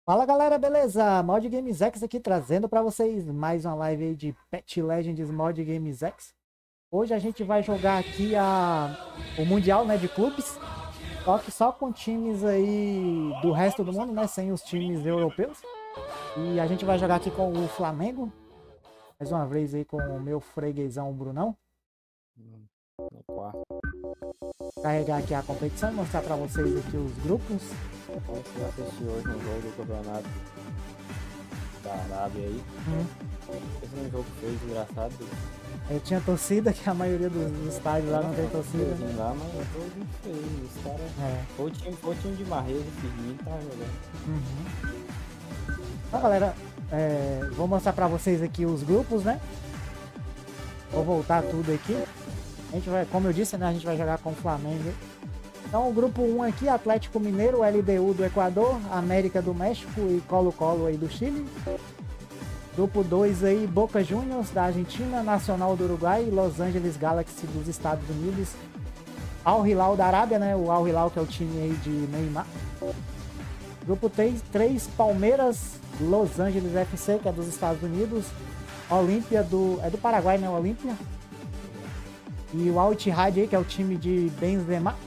Fala galera, beleza? Mod Games X aqui trazendo para vocês mais uma live aí de Pet Legends Mod Games X. Hoje a gente vai jogar aqui o Mundial, né, de clubes, só que só com times aí do resto do mundo, né, sem os times europeus. E a gente vai jogar aqui com o Flamengo, mais uma vez aí com o meu freguesão Brunão. No quarto. Carregar aqui a competição e mostrar para vocês aqui os grupos. Vamos assistir hoje um jogo do campeonato da Arábia aí. Esse é um jogo feio, engraçado. Eu tinha torcida, que a maioria dos estádios lá não tem torcida. Lá, mas é um jogo feio. Os caras. Foi o time de Marreza, Firmino, tá jogando. Então, galera, vou mostrar pra vocês aqui os grupos, né? Vou voltar tudo aqui. A gente vai, como eu disse, né? A gente vai jogar com o Flamengo. Então, o grupo 1 aqui, Atlético Mineiro, LDU do Equador, América do México e Colo-Colo aí do Chile. Grupo 2 aí, Boca Juniors da Argentina, Nacional do Uruguai, Los Angeles Galaxy dos Estados Unidos, Al Hilal da Arábia, né? O Al Hilal que é o time aí de Neymar. Grupo 3, Palmeiras, Los Angeles FC, que é dos Estados Unidos, Olímpia é do Paraguai, né? Olímpia. E o Al Ittihad aí, que é o time de Benzema.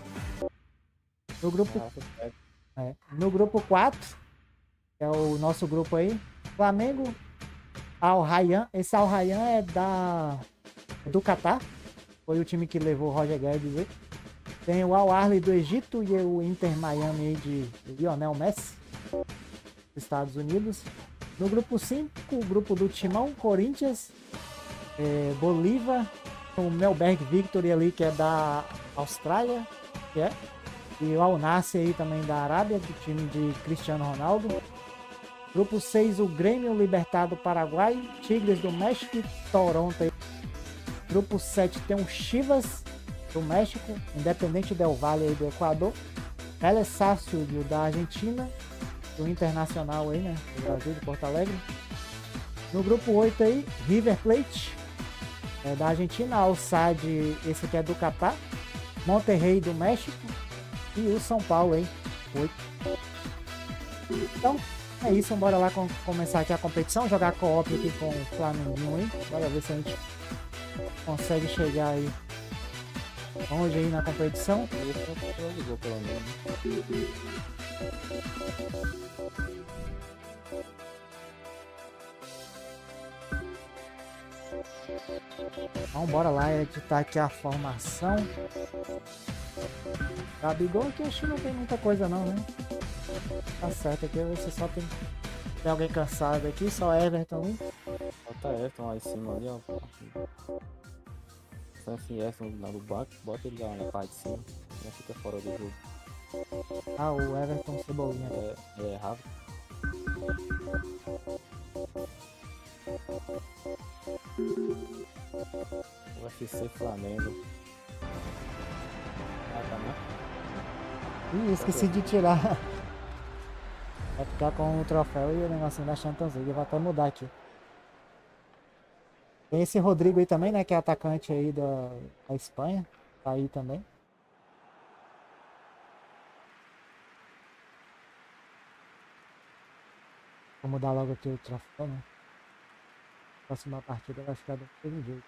No grupo 4, que é o nosso grupo aí, Flamengo, Al Rayyan. Esse Al Rayyan é do Catar. Foi o time que levou o Roger Guedes aí. Tem o Al Ahly do Egito e o Inter Miami aí de Lionel Messi, dos Estados Unidos. No grupo 5, o grupo do Timão, Corinthians, Bolívar, o Melberg Victory ali, que é da Austrália, e o Al Nassr aí também da Arábia, do time de Cristiano Ronaldo. Grupo 6, o Grêmio Libertad do Paraguai, Tigres do México e Toronto aí. Grupo 7 tem o Chivas do México, Independente Del Valle aí do Equador, Vélez Sarsfield da Argentina, do Internacional aí, né, do Brasil, de Porto Alegre. No grupo 8 aí, River Plate, da Argentina, Al Sadd, esse aqui é do Catar, Monterrey do México e o São Paulo aí, 8. Então, é isso, bora lá começar aqui a competição, jogar co-op aqui com o Flamenguinho aí, bora ver se a gente consegue chegar aí longe aí na competição. Então bora lá editar aqui a formação. Gabigol aqui acho que não tem muita coisa não, né? Tá certo, aqui você só tem alguém cansado aqui, só Everton ali. Bota Everton lá em cima ali, ó. Assim, Everton lá no banco, bota ele lá na parte de cima, não fica fora do jogo. Ah, o Everton Cebolinha. É rápido. UFC Flamengo. Ih, esqueci de tirar. Vai ficar com o troféu e o negocinho da Champions League. Vou até mudar aqui. Tem esse Rodrigo aí também, né? Que é atacante aí da Espanha. Tá aí também. Vou mudar logo aqui o troféu, né? Próxima partida vai ficar do mesmo jeito.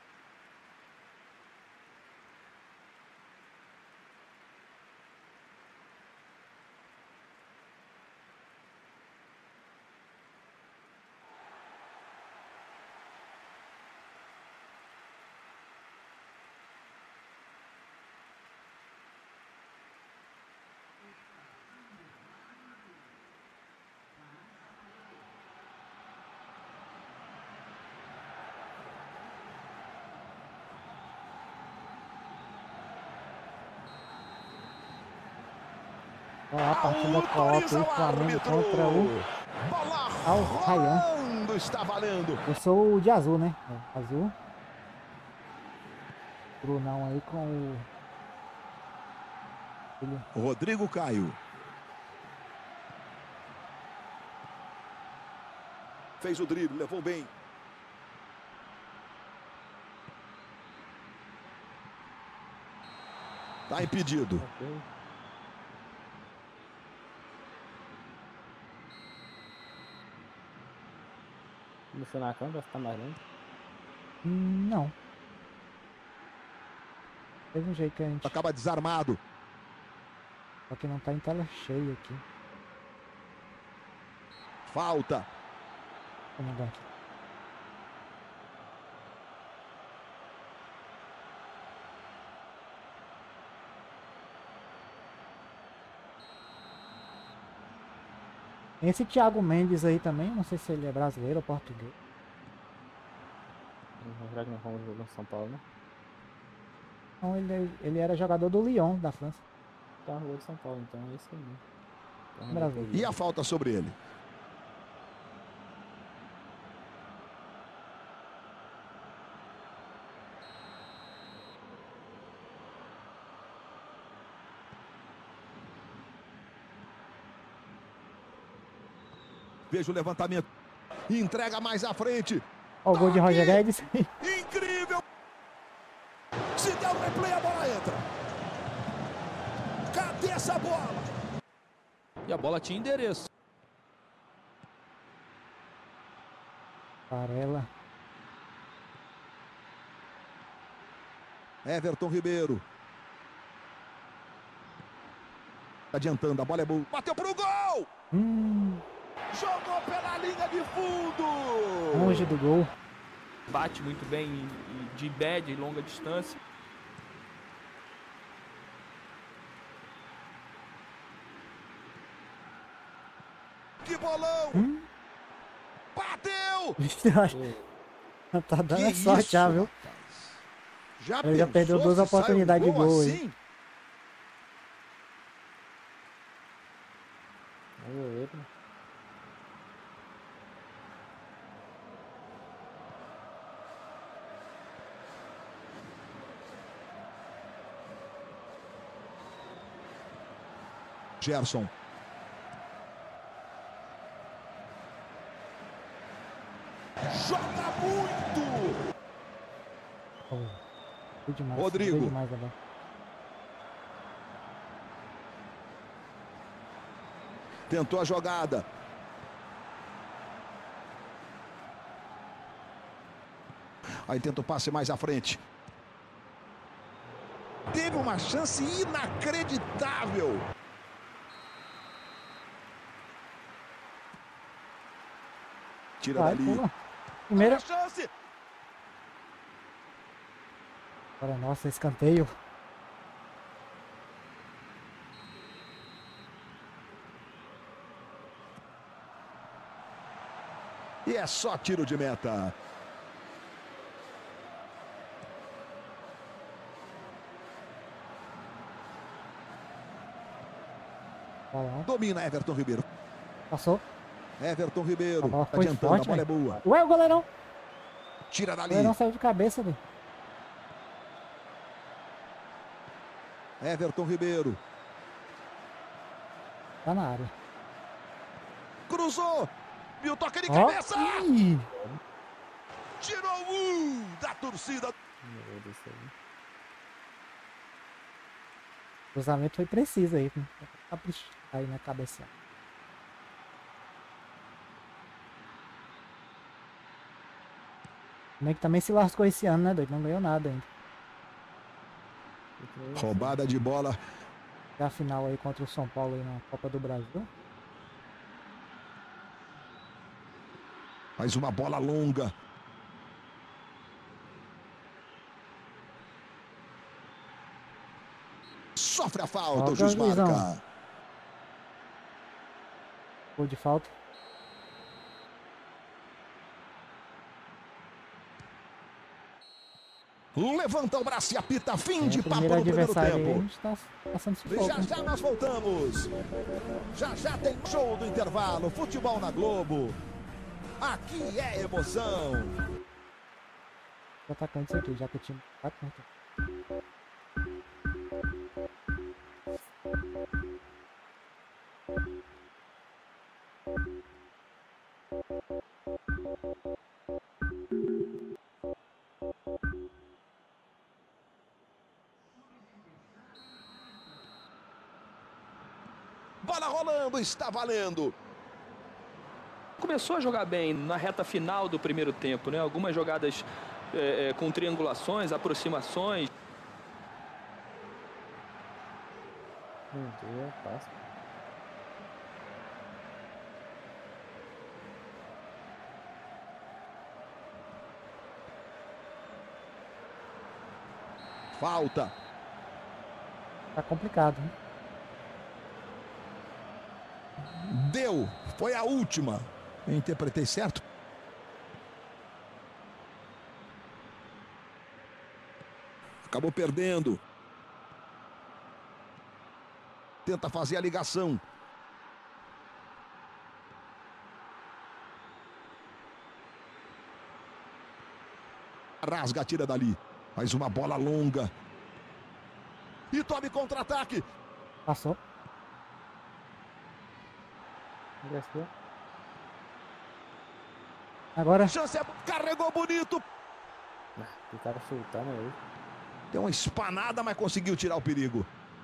A partida co-op aí, Flamengo contra o Al Rayyan. Eu sou o de azul, né? Azul. Brunão aí com o Rodrigo Caio. Fez o drible, levou bem. Tá impedido. Mexeu na câmera, tá mais lento. Não. Teve um jeito que a gente... Acaba desarmado. Só que não tá em tela cheia aqui. Falta. Vamos dar aqui. Esse Thiago Mendes aí também, não sei se ele é brasileiro ou português. Será que não vamos jogar no São Paulo, né? Então ele era jogador do Lyon, da França. Tá, jogou de São Paulo, então é isso aí, né? Então, Brasil. E a falta sobre ele. Veja o levantamento. Entrega mais à frente. Ó o gol de Roger Guedes. Incrível. Se der um replay, a bola entra. Cadê essa bola? E a bola tinha endereço. Varela. Everton Ribeiro. Adiantando, a bola é boa. Bateu pro gol! Jogou pela linha de fundo! Longe do gol. Bate muito bem de média e longa distância. Que bolão! Bateu! Tá dando Que sorte isso, já, viu? rapaz? Já Ele já perdeu pensou 2 se oportunidades sai de um gol aí. assim? Vamos ver, né? Gerson. Joga muito! Foi demais. Rodrigo. Foi demais agora. Tentou a jogada. Aí tenta o passe mais à frente. Teve uma chance inacreditável. Tira Vai, dali. pula. Primeira. Chance. Agora, nossa, escanteio. E é só tiro de meta. Vai lá. Domina Everton Ribeiro. Passou. Everton Ribeiro. A bola foi Adiantando, forte, a bola é velho. boa. Ué, o goleirão. Tira O dali. goleirão saiu de cabeça ali. Everton Ribeiro. Tá na área. Cruzou. Viu o toque de Ó. cabeça. Ih. Tirou da torcida. Vamos ver desse aí. O cruzamento foi preciso aí. Caprichar aí na cabeça. Como é que também se lascou esse ano, né, doido? Não ganhou nada ainda. Roubada de bola. É a final aí contra o São Paulo aí na Copa do Brasil. Mais uma bola longa. Sofre a falta, o Joga, juiz marca. Luizão. Gol de falta. Levanta o braço e apita. Fim de O papo primeiro no primeiro adversário aí, a tempo. gente tá passando sufoco. Já né? já nós voltamos. Já já tem show do intervalo. Futebol na Globo. Aqui é emoção. Os atacantes aqui, já que o time tá contra. Bola rolando, está valendo. começou a jogar bem na reta final do primeiro tempo, né? Algumas jogadas com triangulações, aproximações. Meu Deus, passa. Falta. Tá complicado, né? Deu. Foi a última. Eu interpretei certo? Acabou perdendo. Tenta fazer a ligação. Rasga, tira dali. Faz uma bola longa. E tome contra-ataque. Passou. Agora. Chance, carregou bonito. O cara soltando aí. Deu uma espanada, mas conseguiu tirar o perigo.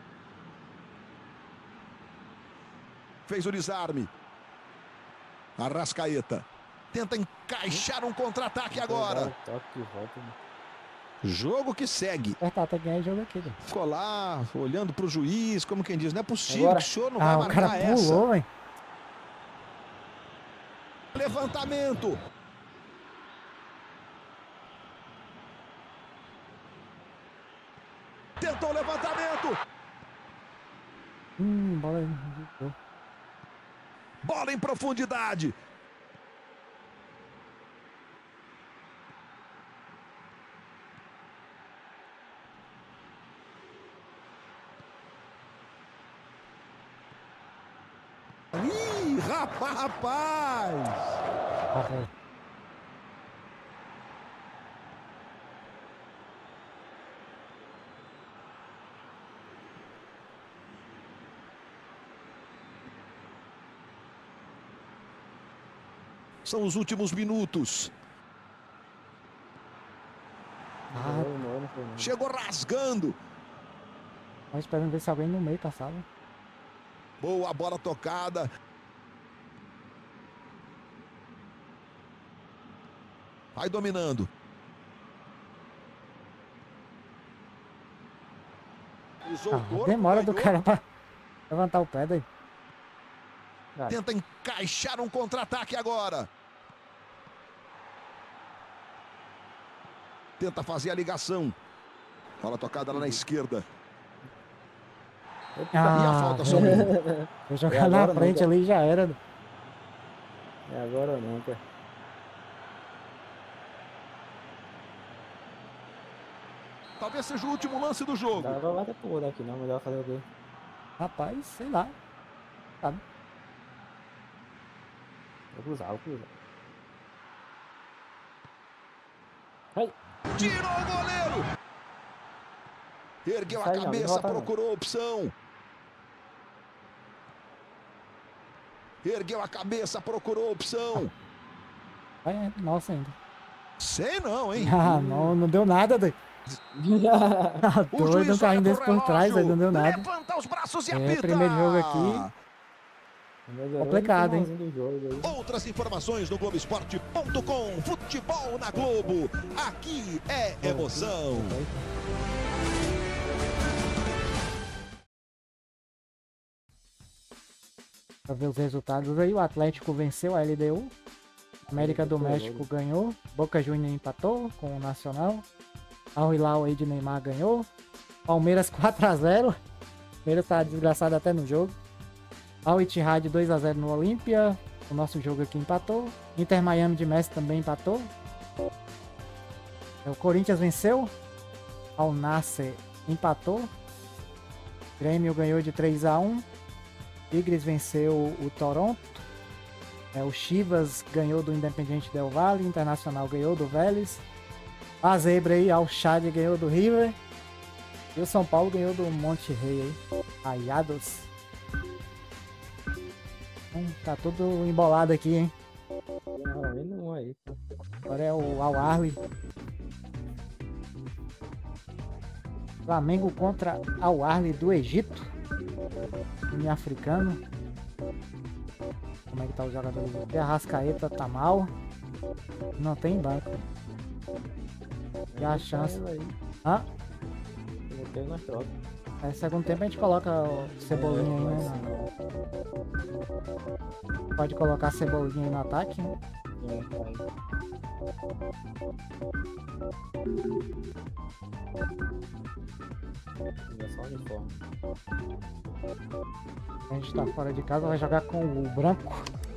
Fez o desarme. Arrascaeta. Tenta encaixar um contra-ataque agora. Toque de volta, né? Jogo que segue. Apertar até ganhar jogo aqui, velho. Ficou lá, olhando pro juiz, como quem diz, não é possível Agora. que o senhor não vai O marcar cara essa. pulou, velho. Levantamento. Tentou o levantamento. Bola aí. Bola em profundidade. Ih, rapaz! São os últimos minutos. Chegou rasgando. Tô esperando ver se alguém no meio passava. Boa bola tocada. Vai dominando. Demora do cara pra levantar o pé daí. Tenta encaixar um contra-ataque agora. Tenta fazer a ligação. Bola tocada lá na esquerda. E a falta sobre ele. Vou jogar na frente ali e já era. É agora ou nunca. Talvez seja o último lance do jogo. Não vai dar pra mudar aqui não, melhor fazer o quê? Rapaz, sei lá. Sabe? Vou cruzar. Vai. Tirou o goleiro. Ergueu a cabeça, procurou a opção. Ergueu a cabeça, procurou a opção. Nossa, ainda. Sei não, hein? Não deu nada daí. O doido, um carrinho desse por trás, aí não deu nada. Levanta os braços e apita. Primeiro jogo aqui. Complicado, hein? Outras informações no Globoesporte.com. Futebol na Globo. Aqui é emoção. Pra ver os resultados aí, o Atlético venceu a LDU. América do México ganhou. Boca Juniors empatou com o Nacional. Al Hilal aí de Neymar ganhou. Palmeiras 4-0. Palmeiras tá desgraçado até no jogo. Al Ittihad 2-0 no Olímpia. O nosso jogo aqui empatou. Inter Miami de Messi também empatou. O Corinthians venceu. Al Nassr empatou. Grêmio ganhou de 3-1. Tigres venceu o Toronto. O Chivas ganhou do Independiente Del Valle. Internacional ganhou do Vélez. A zebra aí, Al Shad ganhou do River. E o São Paulo ganhou do Monte Rei aí. Rayados. Tá tudo embolado aqui, hein? Agora é o Al Ahly. Flamengo contra Al Ahly do Egito. Time africano. como é que tá os jogadores aqui. Arrascaeta tá mal. Não tem banco. E a chance. Hã? Aí, segundo tempo a gente coloca o Cebolinha aí, né? Pode colocar a Cebolinha aí no ataque, né? A gente tá fora de casa, vai jogar com o branco.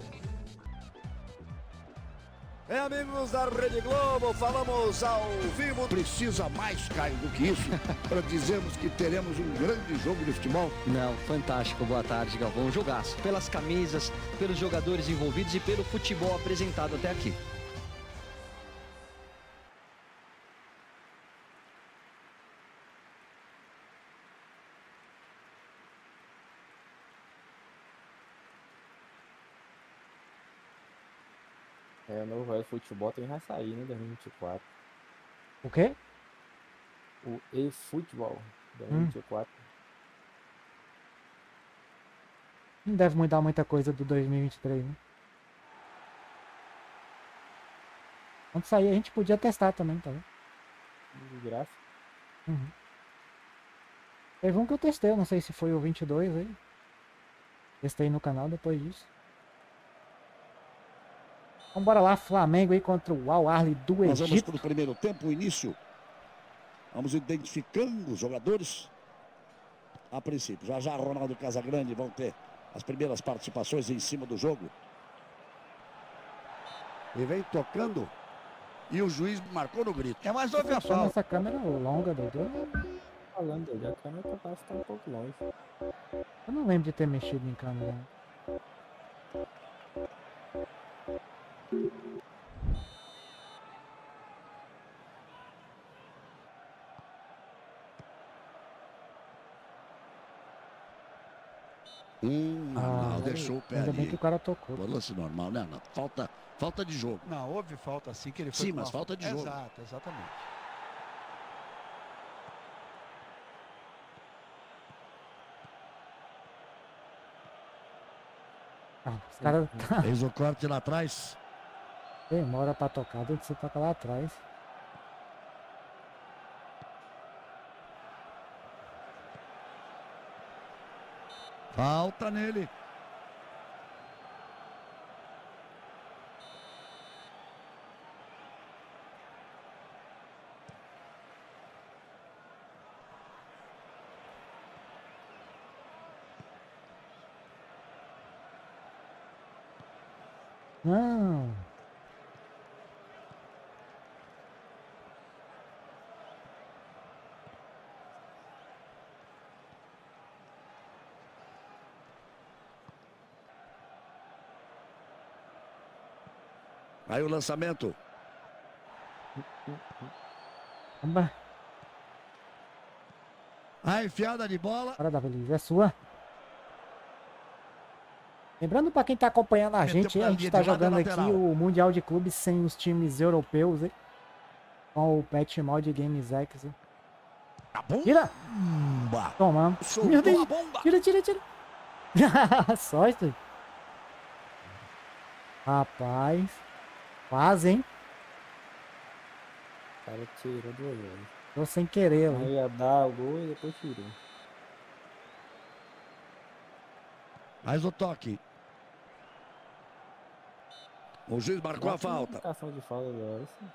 Amigos da Rede Globo, falamos ao vivo. Precisa mais, Caio, do que isso para dizermos que teremos um grande jogo de futebol? Não, fantástico. Boa tarde, Galvão. Jogaço. Pelas camisas, pelos jogadores envolvidos e pelo futebol apresentado até aqui. O novo eFootball tem vai sair, né, 2024. O quê? O eFootball 2024. Não deve mudar muita coisa do 2023, né? Quando sair a gente podia testar também, tá vendo? De graça. Uhum. Teve um que eu testei, eu não sei se foi o 22 aí. Testei no canal depois disso. Então bora lá, Flamengo aí contra o Al Ahly do Egito. Nós vamos para o primeiro tempo, o início. Vamos identificando os jogadores. A princípio, já Ronaldo e Casagrande vão ter as primeiras participações em cima do jogo. E vem tocando. E o juiz marcou no grito. É mais houve a falta. Essa câmera longa, doutor. Falando dele, a câmera parece que tá um pouco longe. Eu não lembro de ter mexido em câmera. Não, deixou o pé ainda ali. bem que o cara tocou. Lance normal, né? Não, falta de jogo. Não, houve falta assim que ele foi. Sim, mas falta de jogo. Exato, exatamente. Os caras Fez o corte lá atrás. demora pra tocar, tem que você toca lá atrás. Falta nele. Não. Aí o lançamento. Vamos. A enfiada de bola. Hora da Belize é sua. Lembrando para quem tá acompanhando a gente tá jogando aqui o Mundial de Clubes sem os times europeus, hein? Com o Patch Mod Games X. Hein? Tira! Tomamos. Meu Deus! Tira! Só isso. Rapaz. Quase, hein? O cara tirou do olho. Tô sem querer, aí ia dar o gol e depois tirou. Mais o toque. O juiz marcou a falta. De falta agora, sim.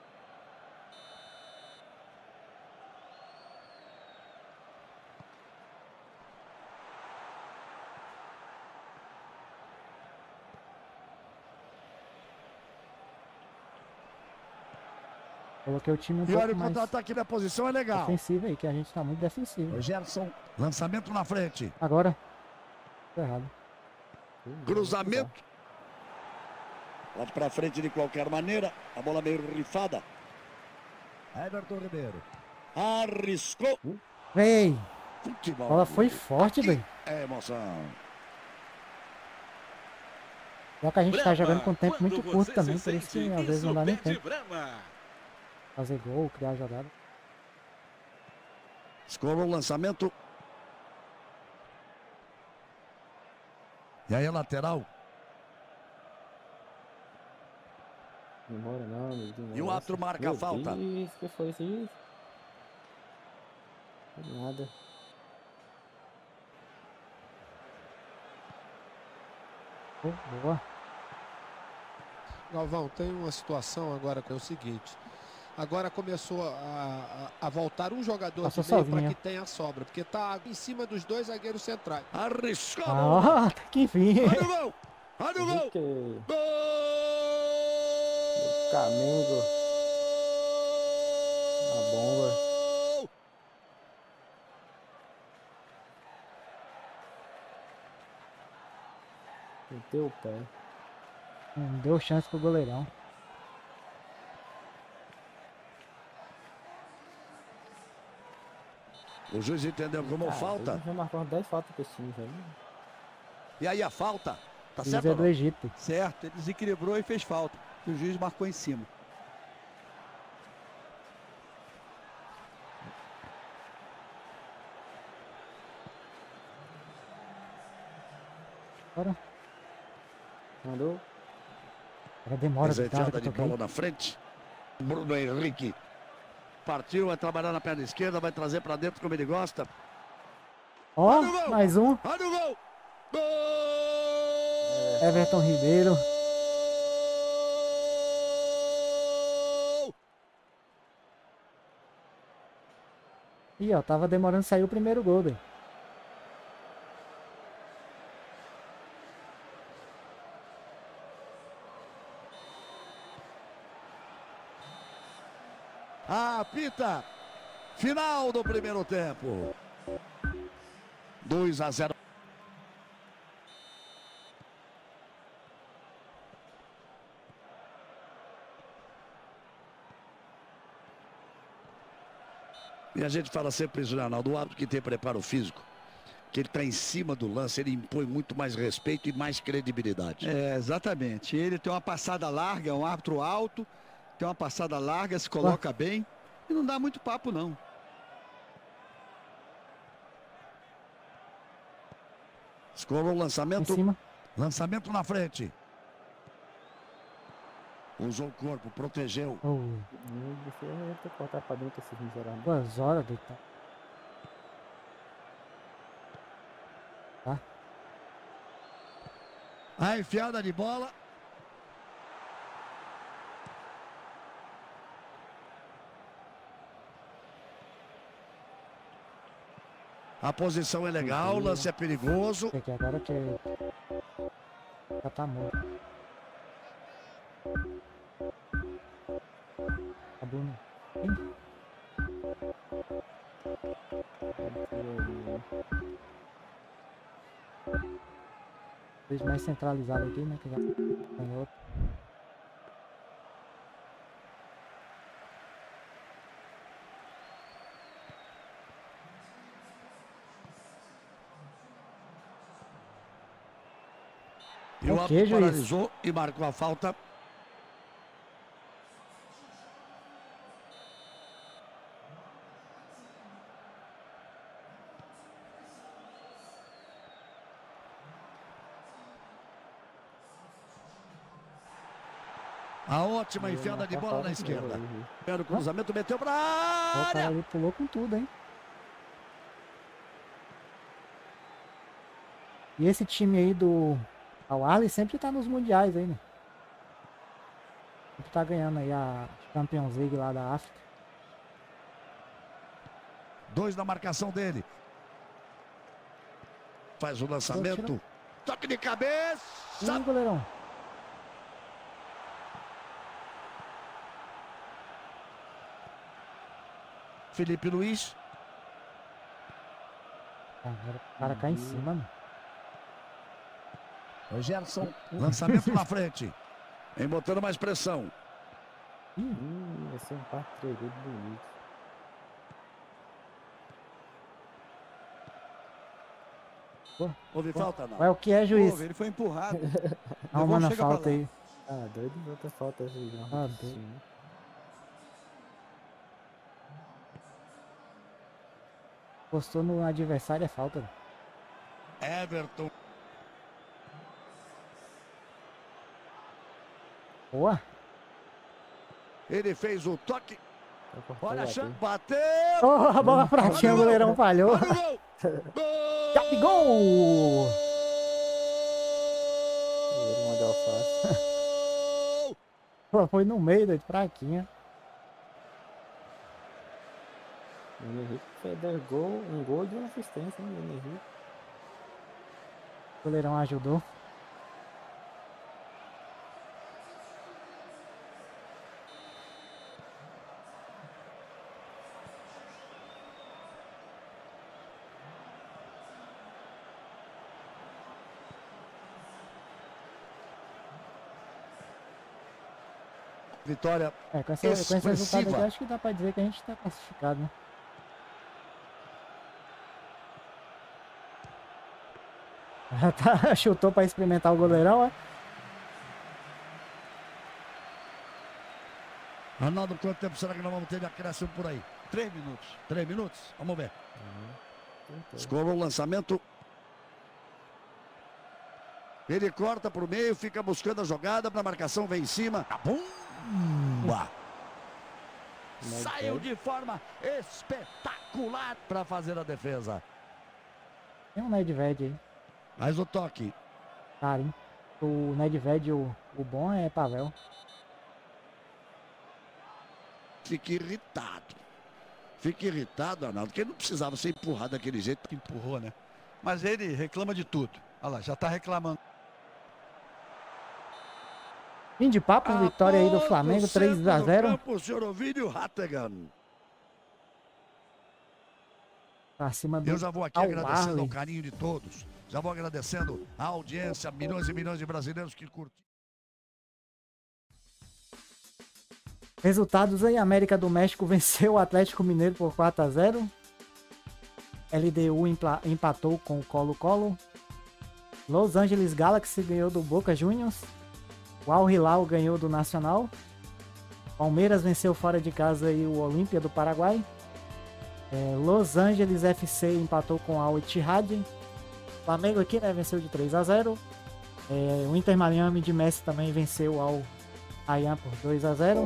Coloquei o time um e pouco olha, o mais contra-ataque da posição é legal. defensivo aí, que a gente tá muito defensivo. O Gerson, lançamento na frente. Agora. Tô errado. Cruzamento. Lá pra frente de qualquer maneira. A bola meio rifada. Everton Ribeiro. Arriscou. Ei! Futebol. A bola foi forte, velho. É emoção. Só que a gente tá jogando com tempo muito curto também, por isso que às vezes não dá nem tempo. Fazer gol, criar jogada. Escolou o lançamento. E aí a lateral. E o árbitro marca a falta. Deus, que foi isso aí? Nada. Boa. Galvão, tem uma situação agora que é o seguinte. Agora começou a voltar um jogador Passou de meio sozinho. para que tenha sobra. Porque tá em cima dos dois zagueiros centrais. Arriscou. Ah, até que enfim. Olha o gol. Olha o gol. Que Gol. Flamengo. A bomba. Meteu o pé. Não deu chance pro goleirão. O juiz entendeu como falta. Ele já marcou 10 faltas pra esse time, velho. E aí a falta. Tá Juiz certo? é ou do não? Egito. Certo, ele desequilibrou e fez falta. E o juiz marcou em cima. Bora. Mandou. Era demora de Desenfiada que eu de toquei. bola na frente. Bruno Henrique. Partiu, vai trabalhar na perna esquerda, vai trazer pra dentro como ele gosta. Ó, Olha o gol. mais um. Olha o gol. Gol. Everton Ribeiro. Ih, ó, tava demorando sair o primeiro gol, daí. Apita. Final do primeiro tempo. 2-0. E a gente fala sempre isso, né, Arnaldo? O árbitro que tem preparo físico, que ele está em cima do lance, ele impõe muito mais respeito e mais credibilidade. É, exatamente. Ele tem uma passada larga, é um árbitro alto, tem uma passada larga, se coloca bem e não dá muito papo, não. Escolou o Em lançamento. cima. Lançamento na frente. Usou o corpo, protegeu. Oh, Você vai ter que cortar pra dentro esses miseráveis. 2 horas, doido. Tá. A enfiada de bola. A posição é legal, o lance é perigoso. Porque agora que já tá morto. A Bruno. Ih, fez mais centralizado aqui, né? Que já tem outro. E o Ok, árbitro juiz. paralisou e marcou a falta. A ótima enfiada de bola na esquerda. Pega o cruzamento, meteu pra Ó, o cara área. ali pulou com tudo, hein? E esse time aí do Al-Ahly sempre tá nos mundiais aí, né? Sempre tá ganhando aí a Champions League lá da África. 2 na marcação dele. Faz o lançamento. Toque de cabeça. Ih, goleirão. Felipe Luiz. Agora o cara cai em cima, mano. O Gerson. Lançamento na frente. Vem botando mais pressão. Vai ser um parceiro bonito. Houve falta, não? Vai o que é, juiz? Pô, ele foi empurrado. Arrumando a chega pra falta lá. aí. Ah, doido, outra falta assim, não. Ah, doido. Postou no adversário é falta. Velho. Everton. Boa. Ele fez o toque. Olha a chance, bateu! Oh, a bola fraquinha, o goleirão falhou. Olha o gol! Gol! Gabigol! Pô, foi no meio, doido, fraquinha. O Henrique fez 2 gols, 1 gol e 1 assistência, hein, o Henrique. O goleirão ajudou. Vitória Com esse resultado aqui, acho que dá pra dizer que a gente tá classificado, né? Chutou pra experimentar o goleirão, ó. Arnaldo, quanto tempo será que nós vamos ter de acréscimo por aí? 3 minutos. 3 minutos? Vamos ver. Escolou o lançamento. Ele corta para o meio, fica buscando a jogada, para a marcação, vem em cima. Pumba! Saiu de forma espetacular para fazer a defesa. Tem um Nedved aí. Mas o toque. Cara, hein? O Nedved, o bom é Pavel. Fica irritado. Fica irritado, Arnaldo, porque ele não precisava ser empurrado daquele jeito. Que empurrou, né? Mas ele reclama de tudo. Olha lá, já tá reclamando. Fim de papo, vitória aí do Flamengo, 3-0. O senhor Ovídio Rattegan. Acima do Eu já vou aqui agradecendo ao carinho de todos. Já vou agradecendo a audiência, milhões e milhões de brasileiros que curtem. Resultados aí, América do México venceu o Atlético Mineiro por 4-0. LDU empatou com o Colo-Colo. Los Angeles Galaxy ganhou do Boca Juniors. O Al Hilal ganhou do Nacional. Palmeiras venceu fora de casa aí o Olímpia do Paraguai. Los Angeles FC empatou com a Al Ittihad. Flamengo aqui, né, venceu de 3-0. O Inter Miami de Messi também venceu ao Rayán por 2-0.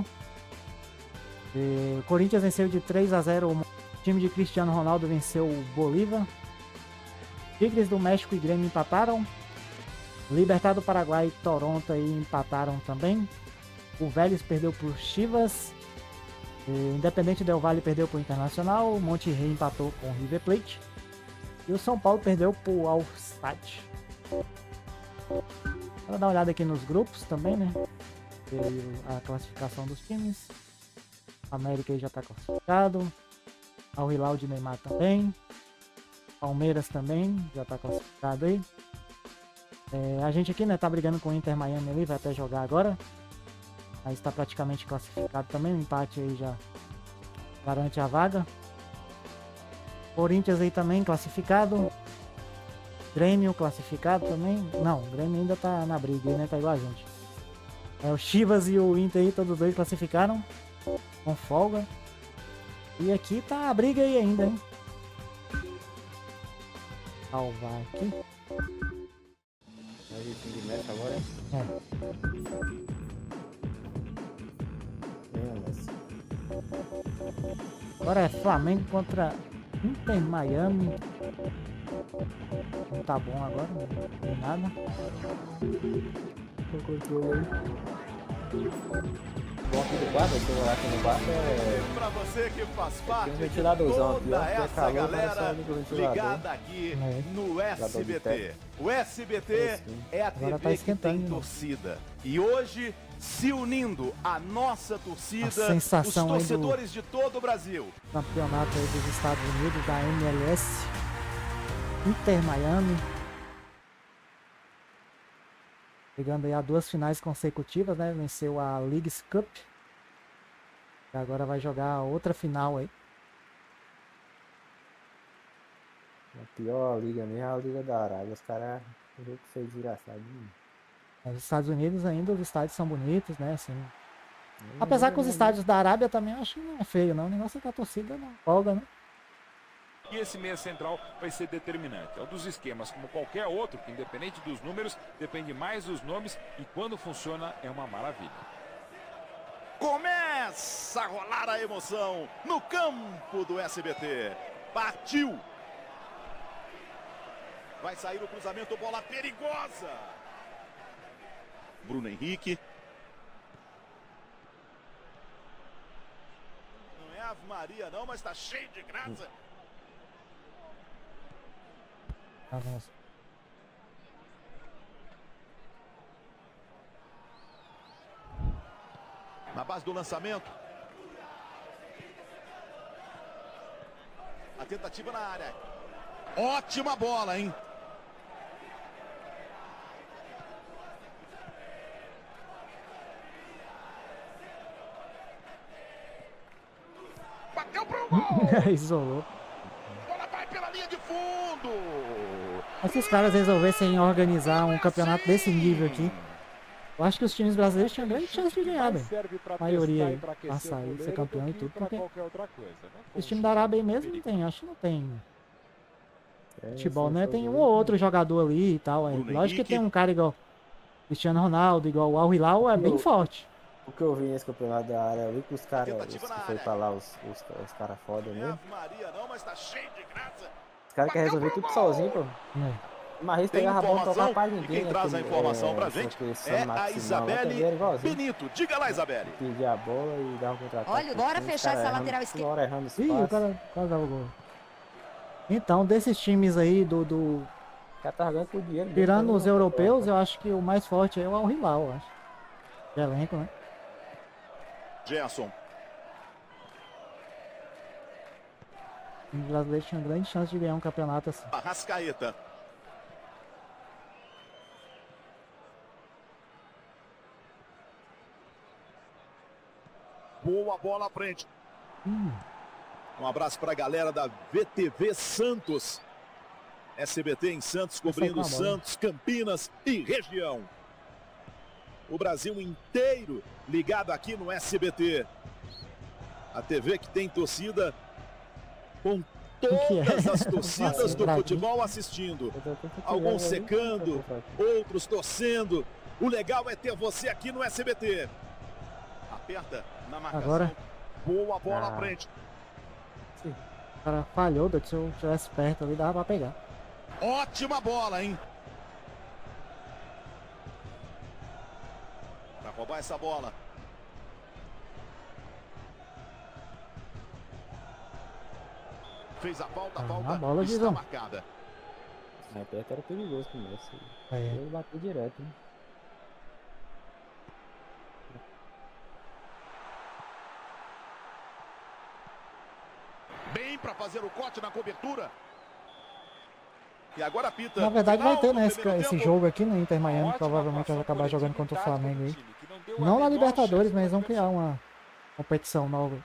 O Corinthians venceu de 3-0. O time de Cristiano Ronaldo venceu o Bolívar. Tigres do México e Grêmio empataram. Libertad do Paraguai e Toronto aí empataram também. O Vélez perdeu por Chivas. Independente Del Valle perdeu por Internacional. O Monterrey empatou com o River Plate. E o São Paulo perdeu por Al-Sadd. Para dar uma olhada aqui nos grupos também, né? A classificação dos times. América aí já está classificado. Al Hilal de Neymar também. Palmeiras também já está classificado aí. A gente aqui, né, tá brigando com o Inter Miami ali, vai até jogar agora. Aí está praticamente classificado também, o empate aí já garante a vaga. Corinthians aí também classificado. Grêmio classificado também. Não, o Grêmio ainda tá na briga aí, né, tá igual a gente. O Chivas e o Inter aí, todos dois classificaram com folga. E aqui tá a briga aí ainda, hein. Salvar aqui. A gente de Messi agora, Agora é Flamengo contra Inter Miami. Não tá bom agora, não tem nada. o controle aí. Bom aqui do quarto, eu lá aqui no quarto Pra você que faz parte um ventiladorzão de toda aqui, ó, essa calor, galera ventilador. ligada aqui no SBT. O SBT é a Agora TV tá que esquentando, tem né? torcida. E hoje, se unindo à nossa torcida, A sensação os aí torcedores de todo o Brasil. Campeonato aí dos Estados Unidos, da MLS. Inter Miami. Chegando aí a 2 finais consecutivas, né? Venceu a Leagues Cup. E agora vai jogar outra final aí. A pior liga mesmo é a Liga da Arábia. Os caras que fez desgraçado. Nos Estados Unidos ainda os estádios são bonitos, né? Assim, apesar que os estádios da Arábia também eu acho que não é feio, não. O negócio é que a torcida não folga, né? E esse meia central vai ser determinante. É um dos esquemas, como qualquer outro, que independente dos números, depende mais dos nomes e quando funciona é uma maravilha. Começa Começa a rolar a emoção no campo do SBT. Partiu. Vai sair o cruzamento, bola perigosa. Bruno Henrique. Não é Ave Maria não, mas tá cheio de graça. Avança. Na base do lançamento. A tentativa na área. Ótima bola, hein? Bateu pro gol. Isolou. Bola vai pela linha de fundo. Mas se os caras resolvessem organizar um campeonato desse nível aqui, eu acho que os times brasileiros tinham grande chance de ganhar, velho. A maioria aí, passar aí, ser campeão e tudo. Porque os times da Arábia aí mesmo não tem, acho que não tem futebol, né? Tem um ou outro jogador ali e tal. Lógico que tem um cara igual Cristiano Ronaldo, igual o Al Hilal, é bem forte. O que eu vi nesse campeonato da área, eu vi que os caras, que foi pra lá, os caras foda mesmo. Os caras querem resolver tudo sozinho, pô. Marris pegava a bola, não tocava pra ninguém. Quem traz a informação pra gente é a Isabelle Benito. Diga lá, Isabelle. Pedir a bola e dar um contra-ataque. Olha, bora fechar essa lateral esquerda. Ih, o cara quase dava o gol. Então, desses times aí o cara tá jogando por dinheiro. Tirando os europeus, eu acho que o mais forte é o Al Hilal, eu acho. De elenco, né? Gerson. O brasileiro tinha grande chance de ganhar um campeonato assim. Arrascaeta. Boa bola à frente. Um abraço para a galera da VTV Santos. SBT em Santos, cobrindo Santos, Campinas e região. O Brasil inteiro ligado aqui no SBT. A TV que tem torcida com todas as torcidas do futebol assistindo. Alguns secando, outros torcendo. O legal é ter você aqui no SBT. Aperta na marcação. Agora. Boa bola à frente. Sim. O cara falhou, se eu estivesse perto ali, dava pra pegar. Ótima bola, hein? Pra roubar essa bola. Fez a falta, a bola está marcada. Mas perto era perigoso com esse. É. Ele bateu direto, né? Bem para fazer o corte na cobertura. E agora apita. Na verdade vai ter, né, esse jogo aqui no Inter Miami, provavelmente vai acabar jogando contra o Flamengo aí. Não na Libertadores, mas vão criar uma competição nova.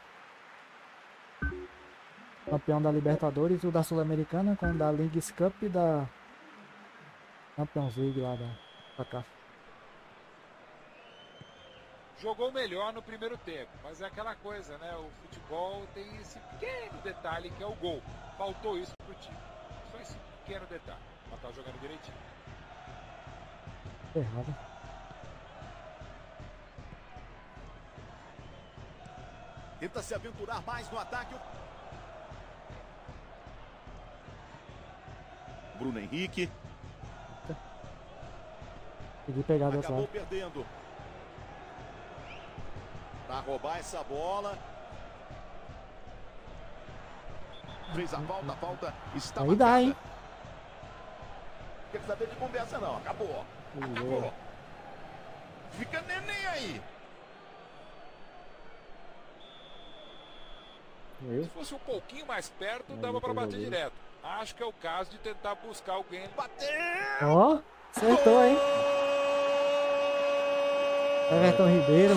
Campeão da Libertadores, o da Sul-Americana, com o da Leagues Cup e da Champions League lá da CAF. Jogou melhor no primeiro tempo, mas é aquela coisa, né? O futebol tem esse pequeno detalhe que é o gol. Faltou isso pro time. Só esse pequeno detalhe. Mas tá jogando direitinho. Errado. Tenta se aventurar mais no ataque. Bruno Henrique. Consegui pegar do outro Acabou lado. perdendo. Para roubar essa bola. Fez a falta está aí dá, hein? Quer saber de conversa não, acabou. Acabou. Fica neném aí. Se fosse um pouquinho mais perto, dava para bater direto. Acho que é o caso de tentar buscar alguém. Bateu! Ó, acertou, hein? Everton Ribeiro.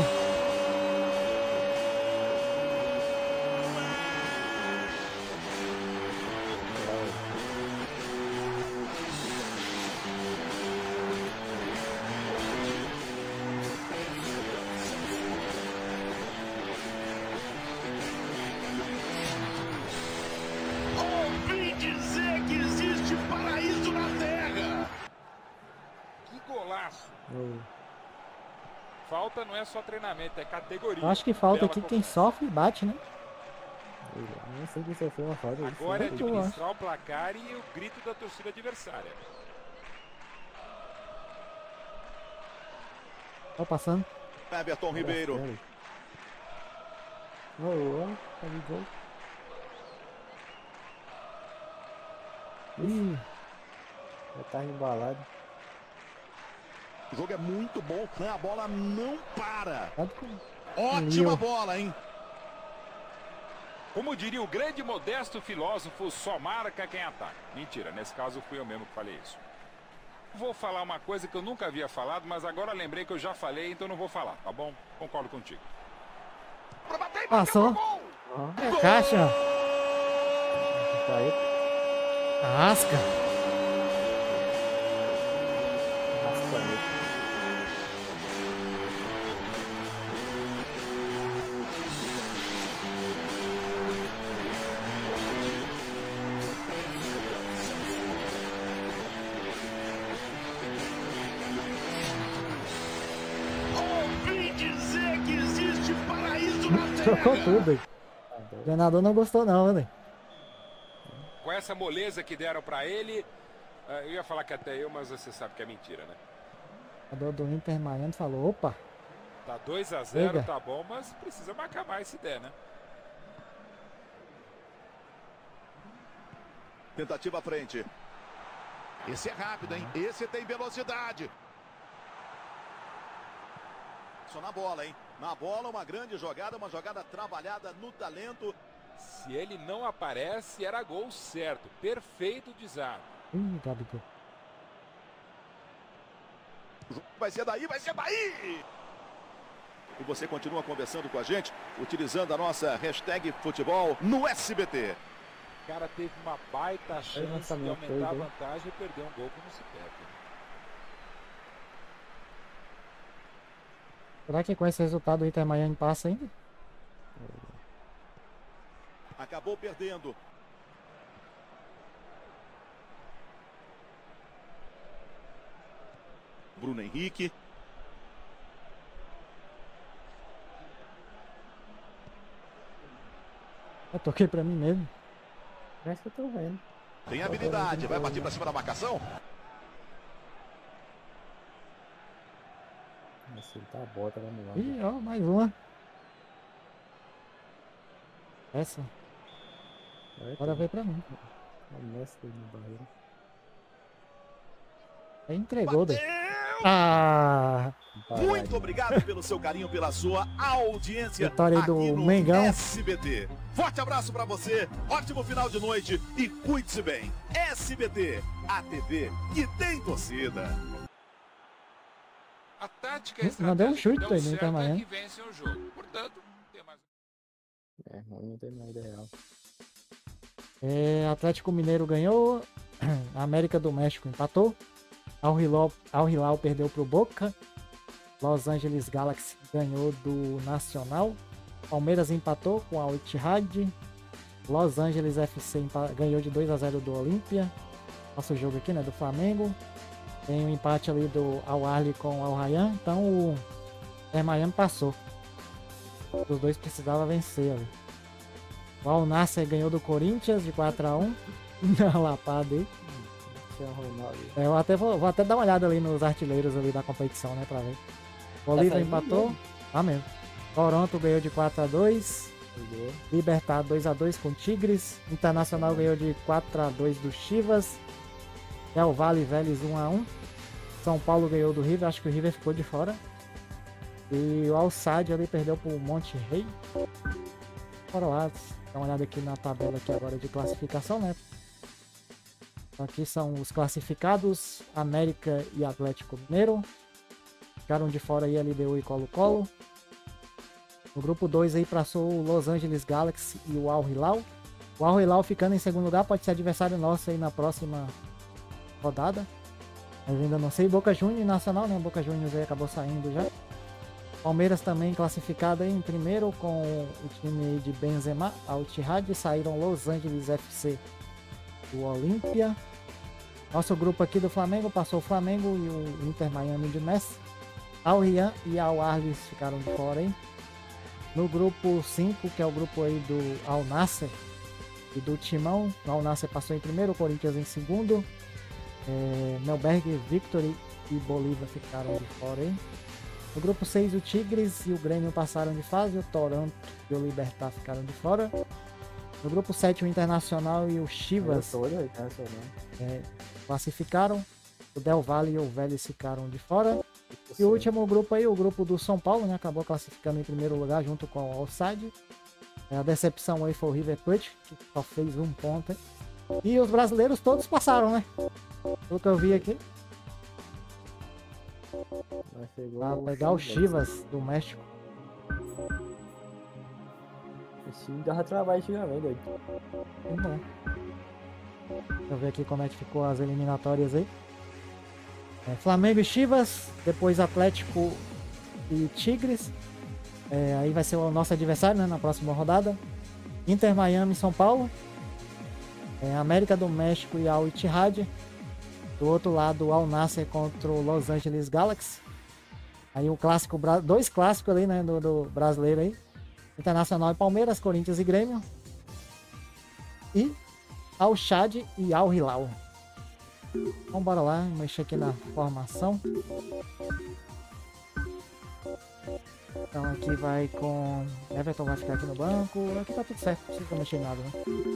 Ouvi dizer que existe paraíso na terra. Que golaço! Falta não é só treinamento, é categoria. Eu acho que falta aqui quem sofre bate, né? Eu não sei quem sofreu uma falta. Agora é administrar o placar e o grito da torcida adversária. Tá passando. Everton Ribeiro. Tá de gol. Ih, Já tá embalado. O jogo é muito bom, né? A bola não para. Ótima Ótima bola, hein? Como diria o grande modesto filósofo, só marca quem ataca. Mentira, nesse caso fui eu mesmo que falei isso. Vou falar uma coisa que eu nunca havia falado, mas agora lembrei que eu já falei, então não vou falar, tá bom? Concordo contigo. Passou. É caixa. Caiu. Arrasca. Ouvi dizer que existe paraíso na terra. Trocou tudo aí. O treinador não gostou não, né? Com essa moleza que deram pra ele, eu ia falar que até eu, mas você sabe que é mentira, né? O treinador do Inter Miami falou, opa. Tá 2-0, tá bom, mas precisa marcar mais se der, né? Tentativa à frente. Esse é rápido, hein? Esse tem velocidade. Só na bola, hein? Na bola, uma grande jogada, uma jogada trabalhada no talento. Se ele não aparece, era gol certo. Perfeito desarme. Gabigol. Vai ser daí, vai ser daí! E você continua conversando com a gente, utilizando a nossa hashtag futebol no SBT. O cara teve uma baita chance de aumentar a vantagem e perder um gol como se perde. Será que com esse resultado o Inter Miami passa ainda? Acabou perdendo. Bruno Henrique. Eu toquei pra mim mesmo. Parece que eu tô vendo. Tem habilidade, vai partir pra cima da marcação. Se ele tá a bota, vamos lá. Ih, ó, mais uma. Essa. Agora veio pra mim. Entregou, daí. Ah! Muito obrigado pelo seu carinho, pela sua audiência. Vitória aqui do no Mengão. SBT. Forte abraço pra você, ótimo final de noite e cuide-se bem. SBT, a TV que tem torcida. A tática Não deu um chute aí no Inter é Miami. que vencem o jogo. Portanto, tem mais. É ruim, não tem mais ideal. Atlético Mineiro ganhou. América do México empatou. Al Hilal perdeu pro Boca. Los Angeles Galaxy ganhou do Nacional. Palmeiras empatou com a Al Ittihad. Los Angeles FC ganhou de 2-0 do Olímpia. Nosso jogo aqui, né, do Flamengo. Tem um empate ali do Al Ahly com o Al Rayyan. Então o Miami passou. Os dois precisavam vencer ali. O Al Nassr ganhou do Corinthians de 4-1. Na lapada aí. Eu vou até dar uma olhada ali nos artilheiros ali da competição, né, pra ver. Bolívar empatou. Ah, mesmo. Toronto ganhou de 4-2. Libertad 2-2 com Tigres. Internacional ganhou de 4-2 do Chivas. Del Valle Vélez 1-1. São Paulo ganhou do River. Acho que o River ficou de fora. E o Al Sadd ali perdeu pro Monte Rey. Coroados. Dá uma olhada aqui na tabela aqui agora de classificação, né? Aqui são os classificados, América e Atlético Mineiro. Ficaram de fora aí LDU e Colo-Colo. No grupo 2 aí passou o Los Angeles Galaxy e o Al Hilal. O Al Hilal ficando em segundo lugar, pode ser adversário nosso aí na próxima rodada. Mas ainda não sei. Boca Juniors e Nacional, né? Boca Juniors aí acabou saindo já. Palmeiras também classificado aí em primeiro com o time de Benzema, Al Ittihad. Saíram Los Angeles FC do Olímpia. Nosso grupo aqui do Flamengo passou o Flamengo e o Inter Miami de Messi. Al Riyad e Al Ahly ficaram de fora, hein? No grupo 5, que é o grupo aí do Al Nassr e do Timão. O Al Nassr passou em primeiro, o Corinthians em segundo. Melberg, Victory e Bolívar ficaram de fora, hein? No grupo 6, o Tigres e o Grêmio passaram de fase. O Toronto e o Libertad ficaram de fora. No grupo 7, o Internacional e o Chivas classificaram. O Del Valle e o Vélez ficaram de fora. E o último grupo aí, o grupo do São Paulo, né? Acabou classificando em primeiro lugar junto com o Al-Sadd. A decepção aí foi o River Plate, que só fez 1 ponto. Hein? E os brasileiros todos passaram, né? Pelo que eu vi aqui. Tá legal, Chivas do México. Esse time dava trabalho antigamente, doido. Muito bom. Deixa eu ver aqui como é que ficou as eliminatórias aí. Flamengo e Chivas, depois Atlético e Tigres. Aí vai ser o nosso adversário, né, na próxima rodada. Inter Miami e São Paulo. América do México e Al Ittihad. Do outro lado, o Al Nassr contra o Los Angeles Galaxy. Aí o clássico, 2 clássicos ali, né, do brasileiro aí. Internacional e Palmeiras, Corinthians e Grêmio. E Al-Sadd e Al Hilal. Então bora lá, mexer aqui na formação. Então aqui vai com... Everton vai ficar aqui no banco. Aqui tá tudo certo, não precisa mexer em nada, né?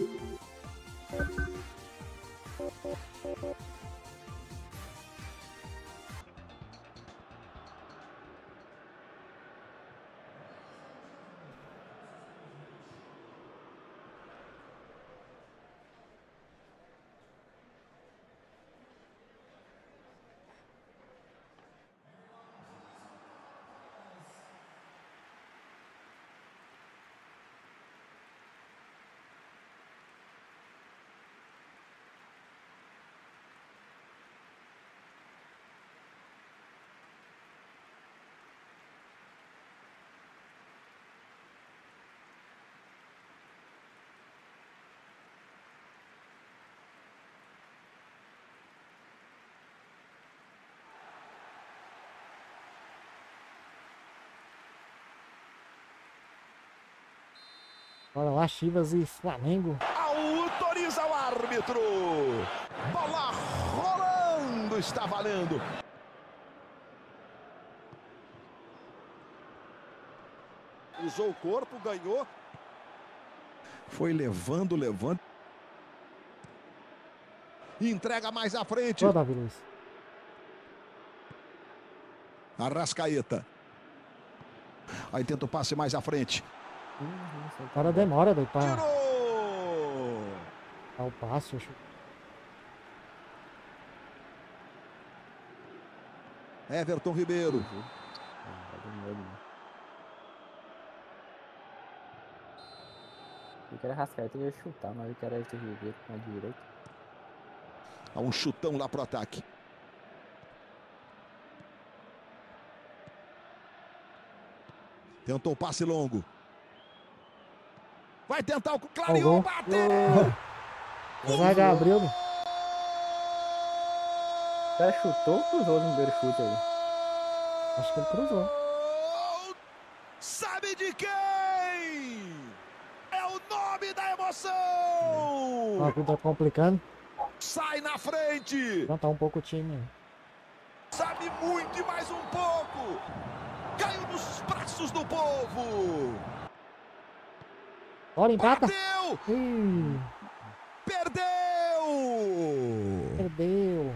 Bora lá, Chivas e Flamengo. Autoriza o árbitro. Bola rolando, está valendo. Usou o corpo, ganhou. Foi levando. Entrega mais à frente. Boa, Davi Luiz. Arrascaeta. Aí tenta o passe mais à frente. O cara demora, doido, pra Tirou! dar o passe. Everton Ribeiro. Eu quero Arrascaeta, eu ia chutar, mas eu quero Everton Ribeiro com a direita. Há um chutão lá pro ataque. Tentou o passe longo. Vai tentar o clareou, bateu! Vai, Gabriel. O cara chutou ou cruzou no primeiro chute aí? Acho que ele cruzou. Sabe de quem? É o nome da emoção! Ó, tá complicando. Sai na frente! Não, tá um pouco o time. Sabe muito e mais um pouco! Caiu nos braços do povo! Bora, empata! Bateu! Perdeu! Perdeu!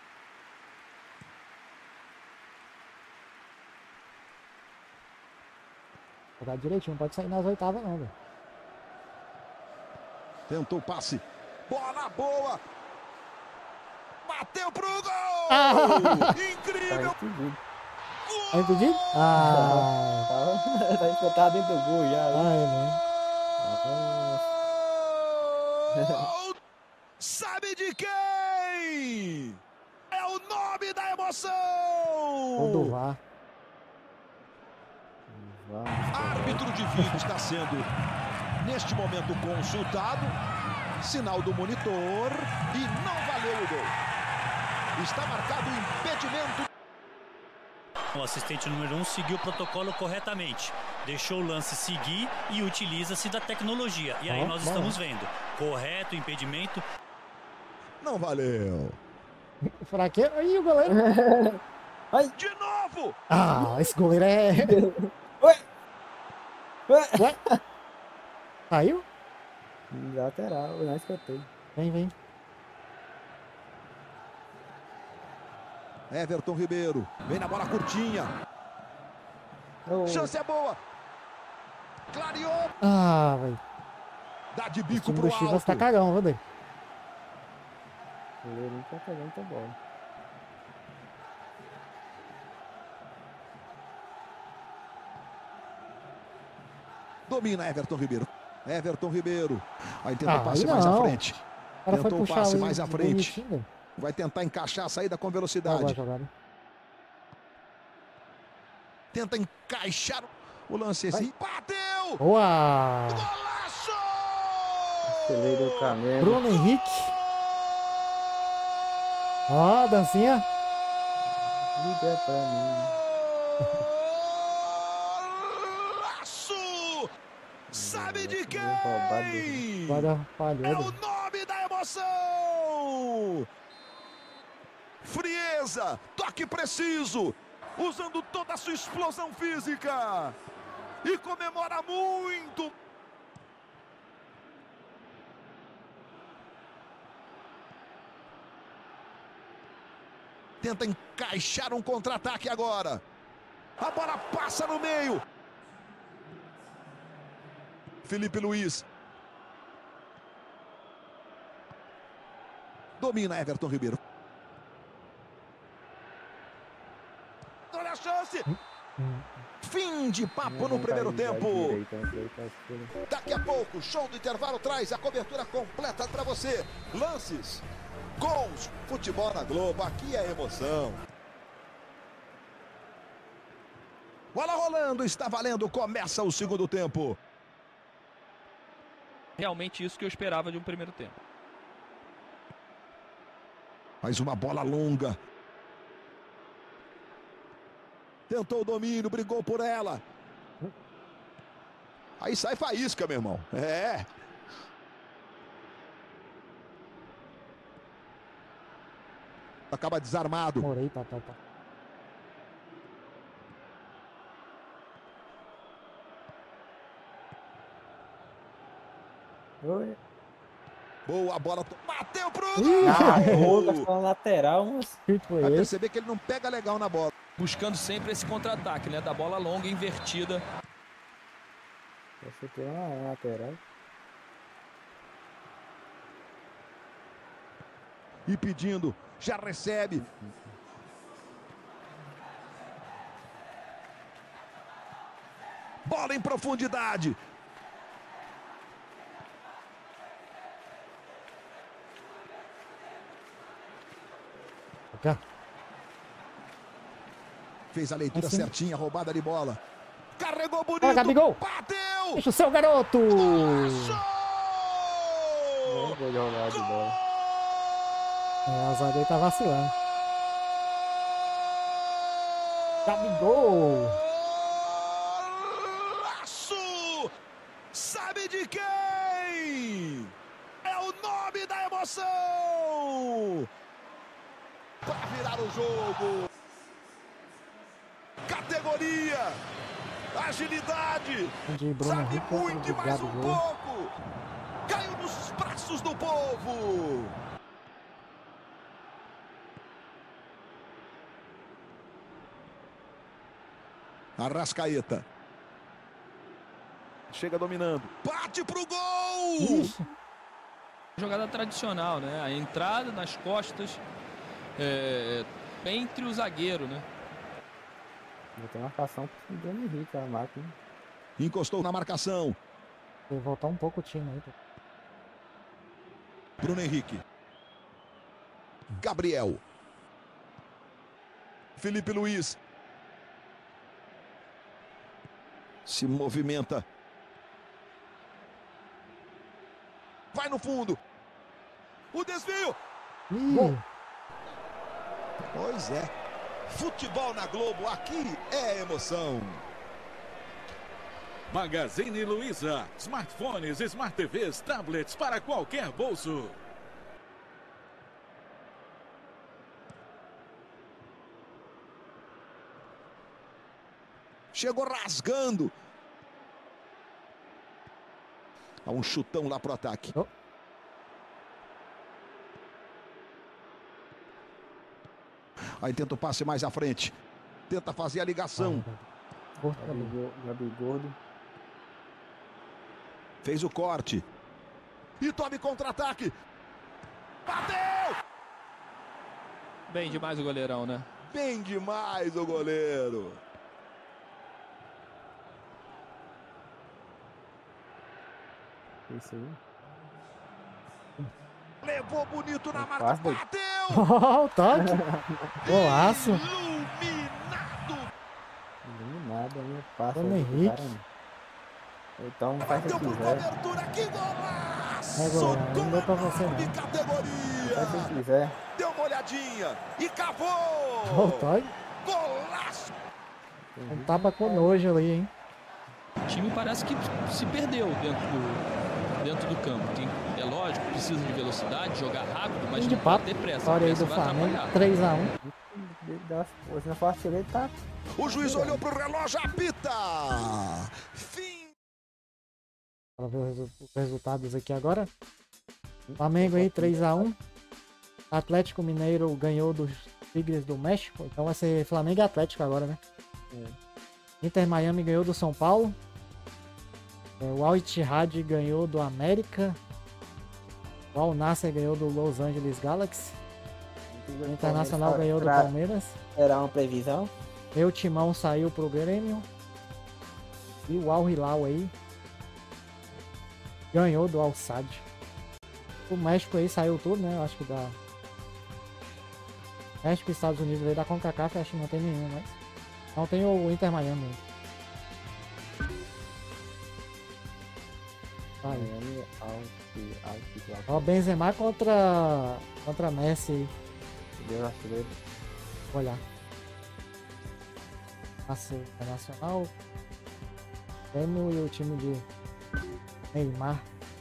Jogar direitinho, não pode sair nas oitavas não, velho. Tentou o passe. Bola boa! Bateu pro gol! Incrível! Tá impedido? Tá espetado dentro do gol já. Sabe de quem? É o nome da emoção! Gol do VAR. Árbitro de vídeo está sendo, neste momento, consultado. Sinal do monitor e não valeu o gol. Está marcado o impedimento. O assistente número 1 seguiu o protocolo corretamente. Deixou o lance seguir e utiliza-se da tecnologia. E aí nós estamos vendo. Correto, impedimento. Não valeu. Fraqueiro. Aí o goleiro. Ai. De novo! Ah, esse goleiro é... Ué? Saiu? Lateral, não escutei. Vem. Everton Ribeiro. Vem na bola curtinha. Chance é boa. Clareou. Ah, velho. Dá de bico pro alto. O Chivas tá cagão, viu, Dei? Ele não tá pegando a bola. Domina Everton Ribeiro. Everton Ribeiro. Vai tentar o passe mais à frente. Tentou o passe mais à frente. Bonitinho. Vai tentar encaixar a saída com velocidade. Tenta encaixar o lance assim. Bateu! Boa! Golaço! Do Camelo. Bruno Henrique. Ó, dancinha. Liga pra mim. Golaço! Sabe de quem? É o nome da emoção! Frieza, toque preciso, usando toda a sua explosão física. E comemora muito. Tenta encaixar um contra-ataque agora. A bola passa no meio. Felipe Luiz. Domina Everton Ribeiro. Olha a chance. Fim de papo no primeiro tempo. Daqui a pouco, show do intervalo traz a cobertura completa para você. Lances, gols, futebol na Globo, aqui é emoção. Bola rolando, está valendo, começa o segundo tempo. Realmente isso que eu esperava de um primeiro tempo. Mais uma bola longa. Tentou o domínio, brigou por ela. Aí sai faísca, meu irmão. É. Acaba desarmado. Morei, papai. Oi. Boa bola. Bateu pro gol. Lateral, mas... Vai perceber que ele não pega legal na bola. Buscando sempre esse contra-ataque, né? Da bola longa, invertida. Essa aqui é uma lateral. E pedindo, já recebe. Bola em profundidade. Fez a leitura certinha, roubada de bola. Carregou bonito. Fala, Gabigol. Bateu. Deixa o seu garoto. Vou jogar de bola. A zagueira tá vacilando. Gabigol. Golaço! Sabe de quem? É o nome da emoção! Para virar o jogo. Categoria, agilidade, sabe muito e mais um pouco. Caiu nos braços do povo. Arrascaeta. Chega dominando. Bate pro gol! Isso. Jogada tradicional, né? A entrada nas costas entre o zagueiro, né? Vai ter marcação pro Bruno Henrique, a máquina. Encostou na marcação. Vou voltar um pouco o time aí. Bruno Henrique. Gabriel. Felipe Luiz. Se movimenta. Vai no fundo. O desvio. Gol. Pois é. Futebol na Globo, aqui é emoção. Magazine Luiza, smartphones, smart TVs, tablets para qualquer bolso. Chegou rasgando. Há um chutão lá pro ataque. Aí tenta o passe mais à frente. Tenta fazer a ligação. Gabigordo. Fez o corte. E tome contra-ataque. Bateu! Bem demais o goleirão, né? Bem demais o goleiro. Isso aí. Levou bonito na marca. Bateu! Ó, o toque. Golaço. Iluminado aí. Passa Bruno Henrique. Então faz o que quiser. Que golaço! É gol, não deu pra você não. De categoria. Faz o que quiser. Deu uma olhadinha e cavou! Ó, o toque. Golaço! Um tapa com nojo ali, hein? O time parece que se perdeu dentro do campo. É lógico, precisa de velocidade, jogar rápido, mas de não papo. pode ter pressa. Olha aí do Flamengo, 3-1. Hoje na parte dele tá. O juiz olhou pro relógio, apita! Fim! Para ver os resultados aqui agora. Flamengo aí, 3-1. Atlético Mineiro ganhou dos Tigres do México. Então vai ser Flamengo e Atlético agora, né? Inter Miami ganhou do São Paulo. O Al Ittihad ganhou do América. O Al Nassr ganhou do Los Angeles Galaxy. O Internacional ganhou do Palmeiras. Era uma previsão. Meu Timão saiu pro Grêmio. E o Al Hilal aí ganhou do Al Sadd. O México aí saiu tudo, né? Acho que da México e Estados Unidos aí da CONCACAF, acho que não tem nenhum, mas não tem o Inter Miami. Miami, Ó, Benzema contra Messi. Deus brasileiro. Olhar. Nasceu Internacional. Grêmio e o time de Neymar.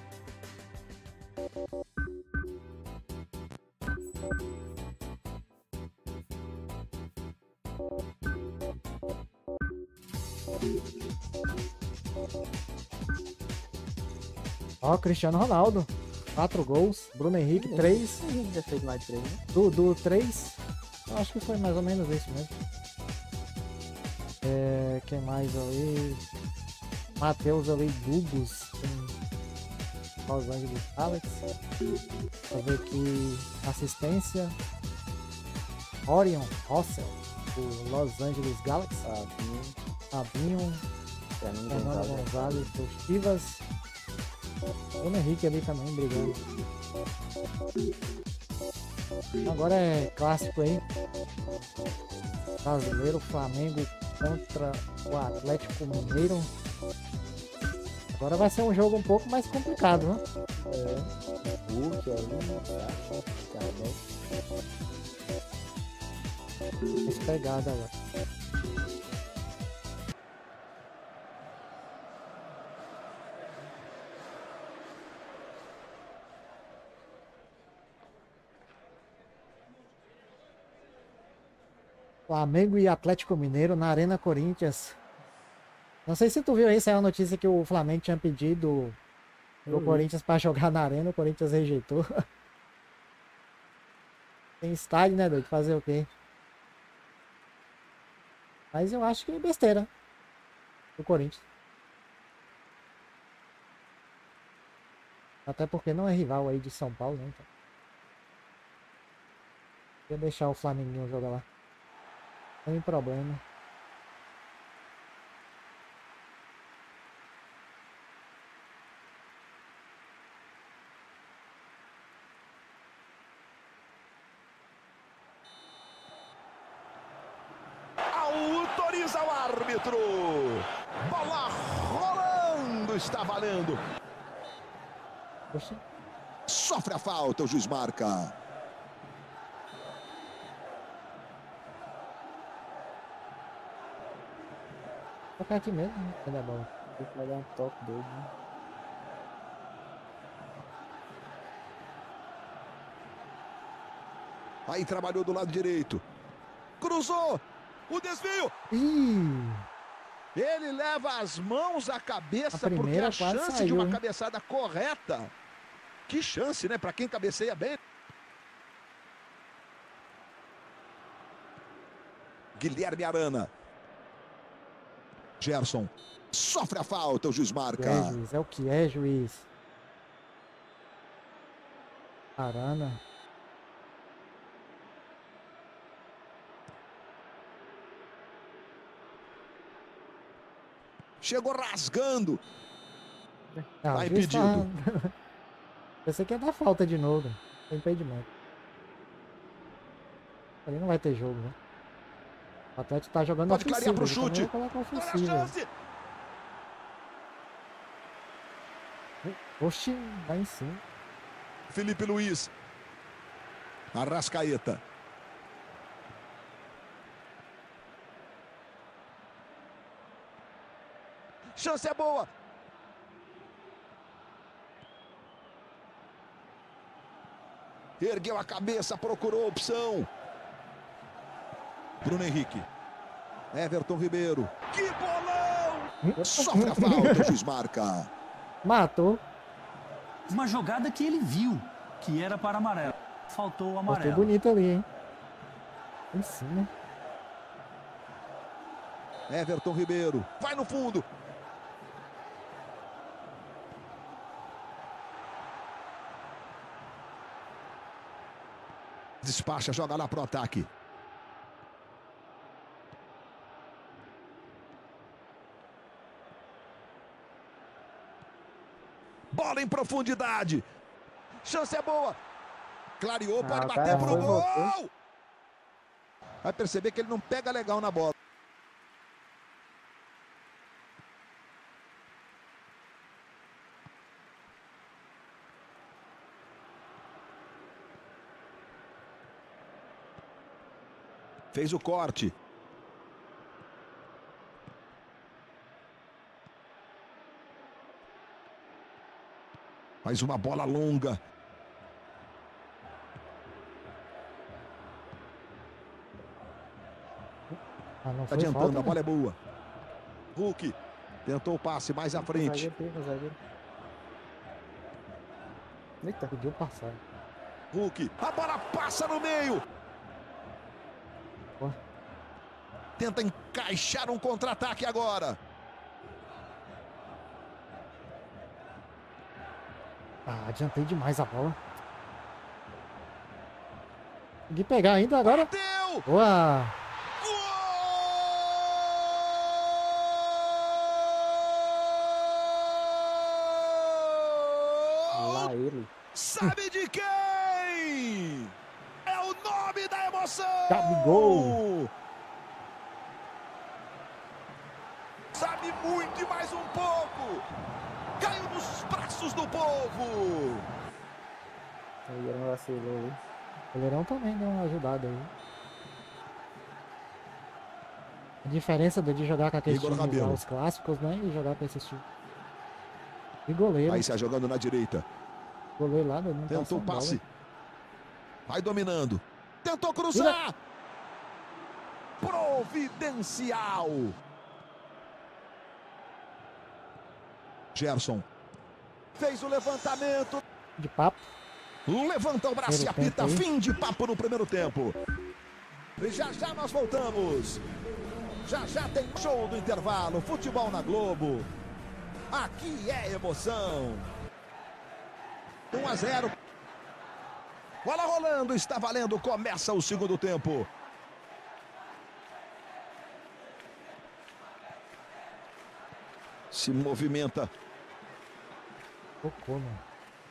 Ó, Cristiano Ronaldo, 4 gols. Bruno Henrique, 3. Já fez mais 3, né? Do 3, eu acho que foi mais ou menos isso mesmo. Quem mais ali? Matheus ali, Gugos, Los Angeles Galaxy. Deixa eu ver aqui, assistência. Orion Russell, do Los Angeles Galaxy. Fabinho. Fernando Gonzalez, do Chivas. Bruno Henrique ali também brigando. Agora é clássico aí. Brasileiro, Flamengo contra o Atlético Mineiro. Agora vai ser um jogo um pouco mais complicado, né? Mais pegada agora. Flamengo e Atlético Mineiro na Arena Corinthians. Não sei se tu viu aí, saiu a notícia que o Flamengo tinha pedido o Corinthians para jogar na Arena, o Corinthians rejeitou. Tem estádio, né, doido? Fazer o quê? Mas eu acho que é besteira do Corinthians. Até porque não é rival aí de São Paulo, né? Então. Vou deixar o Flamenguinho jogar lá. Sem problema. Autoriza o árbitro. Bola rolando, está valendo. Poxa. Sofre a falta, o juiz marca. Vou ficar aqui mesmo, né? Cadê a bola? Vai dar um toque doido, né? Aí trabalhou do lado direito. Cruzou. O desvio. Ele leva as mãos à cabeça porque a chance saiu, de uma cabeçada correta. Que chance, né? Para quem cabeceia bem. Guilherme Arana. Gerson. Sofre a falta, o juiz marca. É o que é, juiz. Arana. Chegou rasgando. Tá impedido. Tá... Pensei que ia dar falta de novo. Tem impedimento. Ali não vai ter jogo, né? O Atlético tá jogando Pode ofensivo. Clarear pro chute. Oxi, vai em cima. Felipe Luiz. Arrascaeta. Chance é boa. Ergueu a cabeça, procurou a opção. Bruno Henrique. Everton Ribeiro. Que bolão! Sofre a falta, o juiz marca. Matou. Uma jogada que ele viu, que era para amarelo. Faltou o amarelo. Foi bonito ali, hein? Em cima. Everton Ribeiro. Vai no fundo. Despacha, joga lá pro ataque. Bola em profundidade. Chance é boa. Clareou, pode bater pro gol. Vai perceber que ele não pega legal na bola. Fez o corte. Mais uma bola longa. Tá adiantando, falta, a bola é boa. Hulk tentou o passe mais à frente. Eita, pediu passar. Hulk, a bola passa no meio. Tenta encaixar um contra-ataque agora. Adiantei demais a bola. Consegui pegar ainda agora. Bateu! Boa! Lá ele. Sabe de quem? É o nome da emoção! Gabigol! Sabe muito e mais um pouco! Caiu nos braços do povo! O Goleirão vacilou aí. O Goleirão também deu uma ajudada aí. A diferença de jogar com aqueles times lá, os clássicos, né? E jogar com esses times. E goleiro. Aí sai jogando na direita. Goleiro lá, não tentou o passe. Vai dominando. Tentou cruzar. Providencial. Gerson. Fez o levantamento. De papo. Levanta o braço e apita. Fim de papo no primeiro tempo. E já já nós voltamos. Já já tem show do intervalo. Futebol na Globo. Aqui é emoção. 1-0. Bola rolando. Está valendo. Começa o segundo tempo. Se movimenta. Tocou, mano.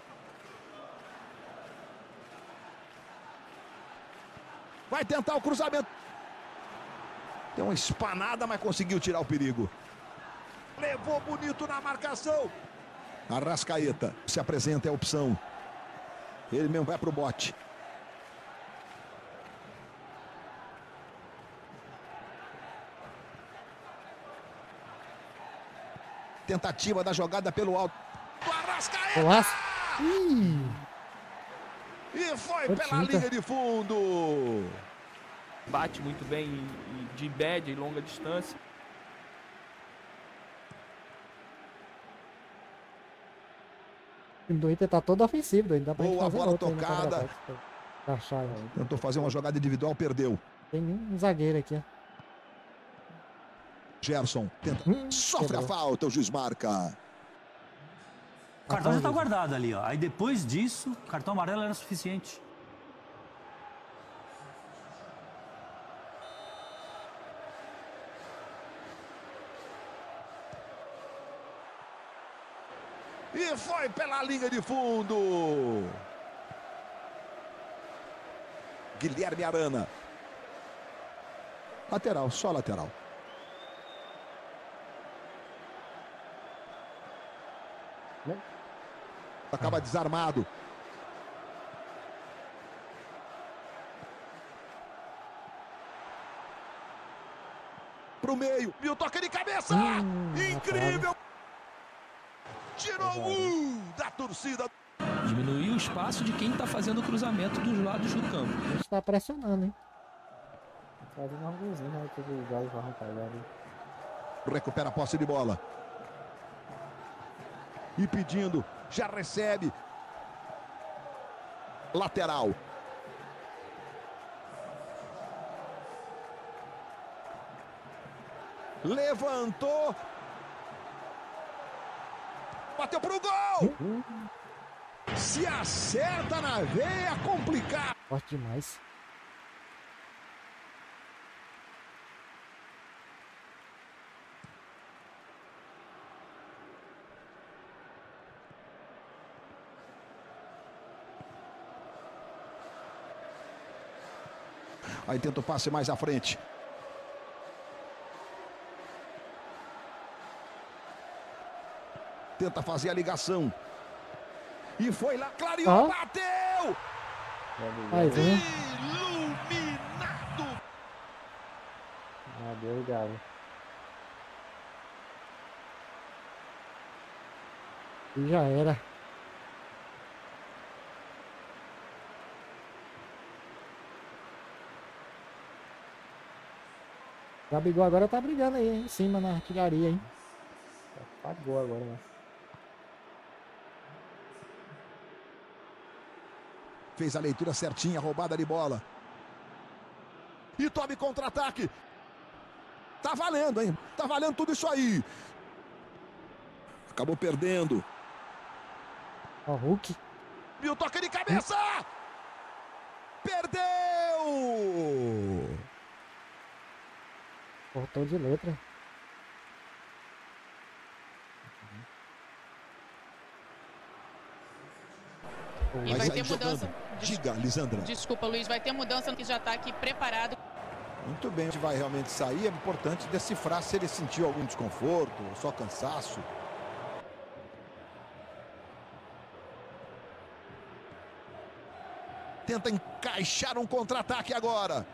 Vai tentar o cruzamento. Tem uma espanada, mas conseguiu tirar o perigo. Levou bonito na marcação. Arrascaeta se apresenta, é a opção. Ele mesmo vai pro bote. tentativa da jogada pelo alto. Arrascaeta! E foi pela linha de fundo. Bate muito bem de média e longa distância. O time do Inter tá todo ofensivo, ainda pra boa bola tocada. Achar, tentou fazer uma jogada individual, perdeu. Tem um zagueiro aqui, ó. Gerson tenta. Sofre a falta, o juiz marca. O cartão já tá guardado ali, ó. Aí depois disso, cartão amarelo era suficiente. E foi pela linha de fundo. Guilherme Arana. Lateral, só lateral. Acaba desarmado. Pro meio. E o toque de cabeça. Incrível. Tirou da torcida. Diminuiu o espaço de quem está fazendo o cruzamento dos lados do campo. A gente tá pressionando, hein? Fazendo um golzinho, né? Todo jogos vai arrancar ali. Recupera a posse de bola. E pedindo, já recebe. Lateral. Levantou. Bateu pro gol. Se acerta na veia, complicado. Forte demais. Aí tenta o passe mais à frente. Tenta fazer a ligação. E foi lá, clareou, bateu! Mais um. Iluminado! Deu ligado. E já era. O Gabigol agora tá brigando aí, em cima na artilharia, hein? Apagou agora, né? Fez a leitura certinha, roubada de bola. E tome contra-ataque. Tá valendo, hein? Tá valendo tudo isso aí. Acabou perdendo. Ó, o Hulk. E o toque de cabeça! Perdeu! Cortou de letra. E vai ter mudança. Diga, Lisandra. Desculpa, Luiz, vai ter mudança que já está aqui preparado. Muito bem, a gente vai realmente sair. É importante decifrar se ele sentiu algum desconforto, só cansaço. Tenta encaixar um contra-ataque agora.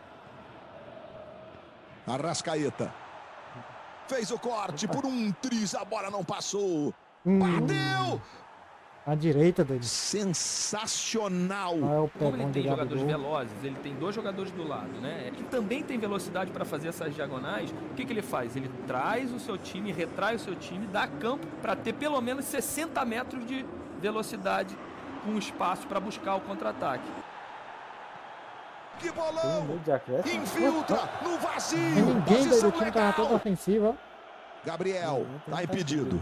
Arrascaeta. Fez o corte por um triz, a bola não passou. Bateu! À direita dele. Sensacional. Como ele tem jogadores velozes, ele tem dois jogadores do lado, né? Ele também tem velocidade para fazer essas diagonais. O que ele faz? Ele traz o seu time, retrai o seu time, dá campo para ter pelo menos 60 metros de velocidade com espaço para buscar o contra-ataque. Que bolão! Infiltra no vazio. Ninguém do time tava todo ofensivo. Gabriel, tá impedido.